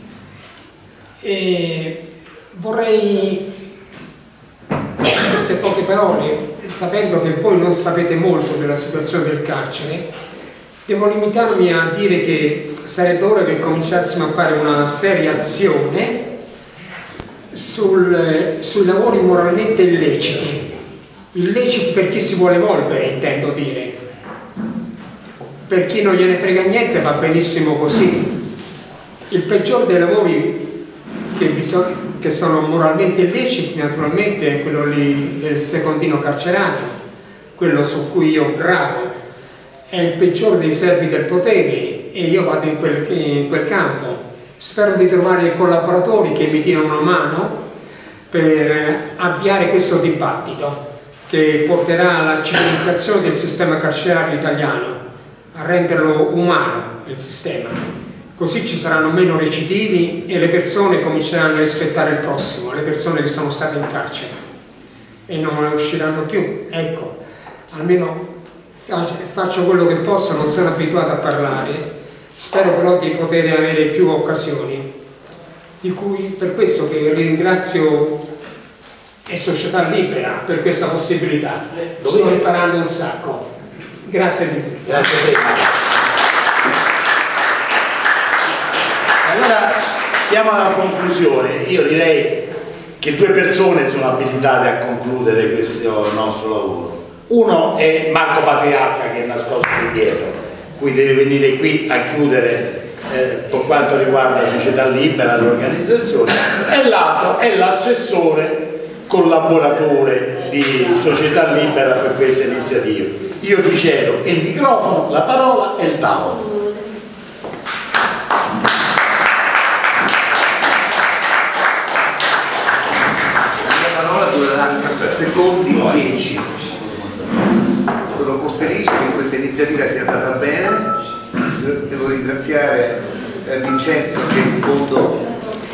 E vorrei, queste poche parole, sapendo che voi non sapete molto della situazione del carcere, devo limitarmi a dire che sarebbe ora che cominciassimo a fare una seria azione sul, sui lavori moralmente illeciti, illeciti per chi si vuole evolvere, intendo dire. Per chi non gliene frega niente va benissimo così. Il peggior dei lavori che, bisogna, che sono moralmente illeciti naturalmente è quello lì del secondino carcerario, quello su cui io gravo. È il peggiore dei servi del potere e io vado in quel, in quel campo. Spero di trovare collaboratori che mi diano una mano per avviare questo dibattito che porterà alla civilizzazione del sistema carcerario italiano, a renderlo umano il sistema. Così ci saranno meno recidivi e le persone cominceranno a rispettare il prossimo, le persone che sono state in carcere e non ne usciranno più. Ecco, almeno faccio quello che posso, non sono abituato a parlare, spero però di poter avere più occasioni, di cui per questo che ringrazio e Società Libera per questa possibilità. Sto imparando un sacco. Grazie di tutto. Grazie a te. Allora siamo alla conclusione. Io direi che due persone sono abilitate a concludere questo nostro lavoro. Uno è Marco Patriarca, che è nascosto qui dietro, cui deve venire qui a chiudere eh, per quanto riguarda la Società Libera, l'organizzazione, e l'altro è l'assessore collaboratore di Società Libera per questa iniziativa. Io ti cedo il microfono, la parola e il tavolo. La parola durerà secondi dieci. Sono felice che questa iniziativa sia andata ringraziare eh, Vincenzo, che in fondo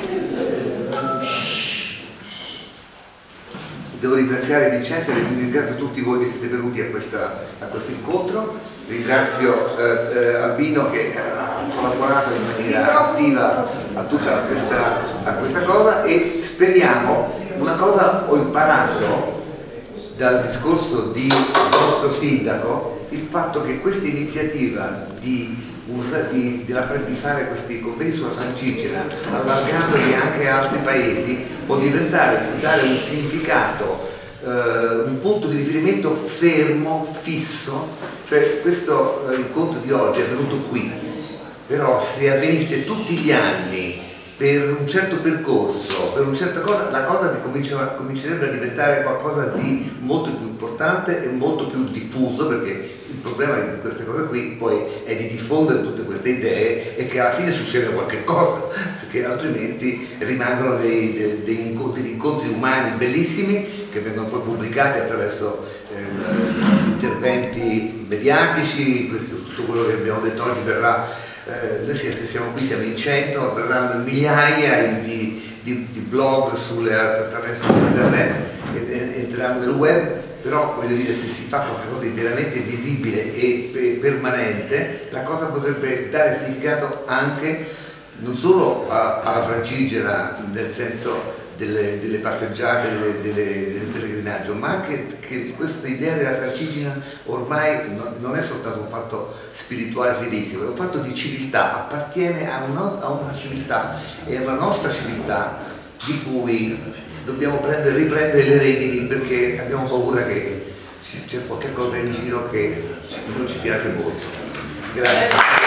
devo ringraziare Vincenzo e ringrazio tutti voi che siete venuti a, questa, a questo incontro. Ringrazio eh, eh, Albino che ha collaborato in maniera attiva a tutta questa, a questa cosa, e speriamo, una cosa ho imparato dal discorso di vostro sindaco, il fatto che questa iniziativa di, di, di, di fare questi convegni sulla Francigena, allargandoli anche a altri paesi, può diventare, può dare un significato, eh, un punto di riferimento fermo, fisso. Cioè questo eh, incontro di oggi è avvenuto qui, però se avvenisse tutti gli anni per un certo percorso, per una certa cosa, la cosa comincerebbe a diventare qualcosa di molto più importante e molto più diffuso, perché il problema di queste cose qui poi è di diffondere tutte queste idee e che alla fine succeda qualche cosa, perché altrimenti rimangono dei, dei, dei incontri, degli incontri umani bellissimi che vengono poi pubblicati attraverso eh, interventi mediatici. Questo, tutto quello che abbiamo detto oggi verrà. Eh, noi siamo qui, siamo in cento, verranno migliaia di, di, di blog sulle, attraverso internet, e, entreranno nel web, però voglio dire, se si fa qualcosa di veramente visibile e, e permanente, la cosa potrebbe dare significato anche non solo a, alla Francigena, nel senso delle, delle passeggiate, delle, delle, del pellegrinaggio, ma anche che questa idea della Francigena ormai no, non è soltanto un fatto spirituale fedelistico, è un fatto di civiltà, appartiene a, uno, a una civiltà, e a una nostra civiltà di cui dobbiamo prendere, riprendere le redini, perché abbiamo paura che c'è qualche cosa in giro che non ci piace molto. Grazie.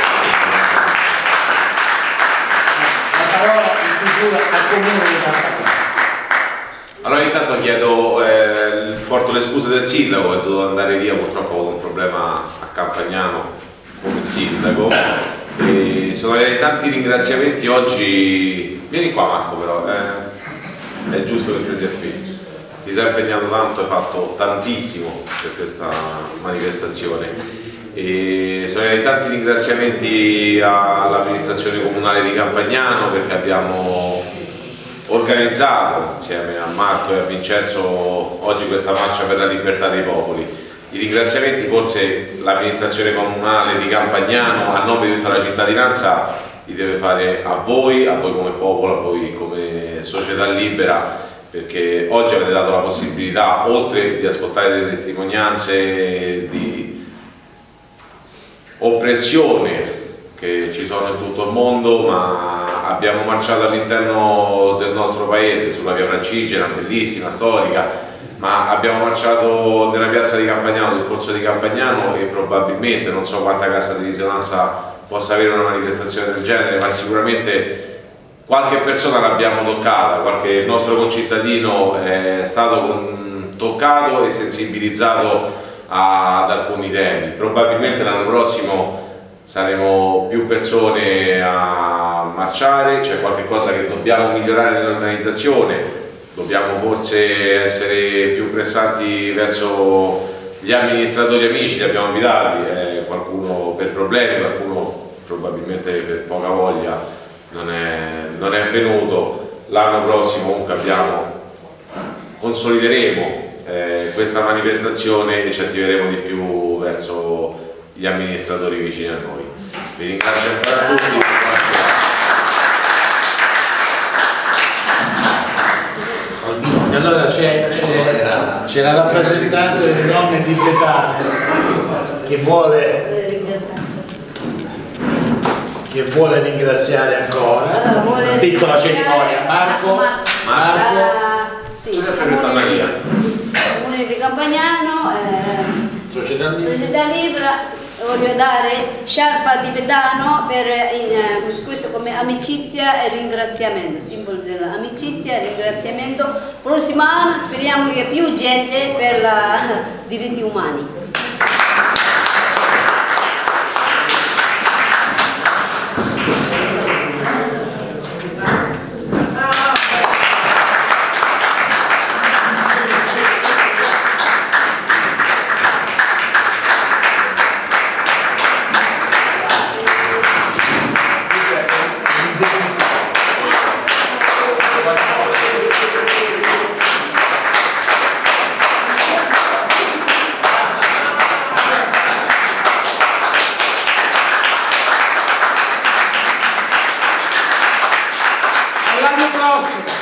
La parola in chiusura al Comune di Santa. Allora intanto chiedo, eh, porto le scuse del sindaco, è dovuto andare via purtroppo con un problema a Campagnano come sindaco, e sono arrivati tanti ringraziamenti oggi. Vieni qua Marco, però eh, è giusto che ti sia qui, ti sei impegnato tanto, hai fatto tantissimo per questa manifestazione, e sono arrivati tanti ringraziamenti all'amministrazione comunale di Campagnano, perché abbiamo organizzato insieme a Marco e a Vincenzo oggi questa marcia per la libertà dei popoli. I ringraziamenti forse l'amministrazione comunale di Campagnano a nome di tutta la cittadinanza li deve fare a voi, a voi come popolo, a voi come società libera, perché oggi avete dato la possibilità, oltre di ascoltare delle testimonianze di oppressione che ci sono in tutto il mondo, ma abbiamo marciato all'interno del nostro paese sulla via Francigena, bellissima, storica, ma abbiamo marciato nella piazza di Campagnano, nel corso di Campagnano, e probabilmente non so quanta cassa di risonanza possa avere una manifestazione del genere, ma sicuramente qualche persona l'abbiamo toccata, qualche nostro concittadino è stato con, toccato e sensibilizzato a, ad alcuni temi. Probabilmente l'anno prossimo saremo più persone a marciare, c'è qualche cosa che dobbiamo migliorare nell'organizzazione, dobbiamo forse essere più pressanti verso gli amministratori amici, li abbiamo invitati, eh, qualcuno per problemi, qualcuno probabilmente per poca voglia non è, non è venuto. L'anno prossimo comunque abbiamo, consolideremo eh, questa manifestazione e ci attiveremo di più verso gli amministratori vicini a noi. Vi ringrazio ancora a tutti. E allora c'è la rappresentante delle donne tibetane che vuole, che vuole ringraziare ancora. Una piccola cerimonia. Marco, Marco. Sì, Comune di Campagnano, eh, Società Libera. Società Libera. Voglio dare sciarpa tibetano per in, questo come amicizia e ringraziamento, simbolo dell'amicizia e ringraziamento. Prossimo anno speriamo che più gente per i diritti umani. L'anno prossimo.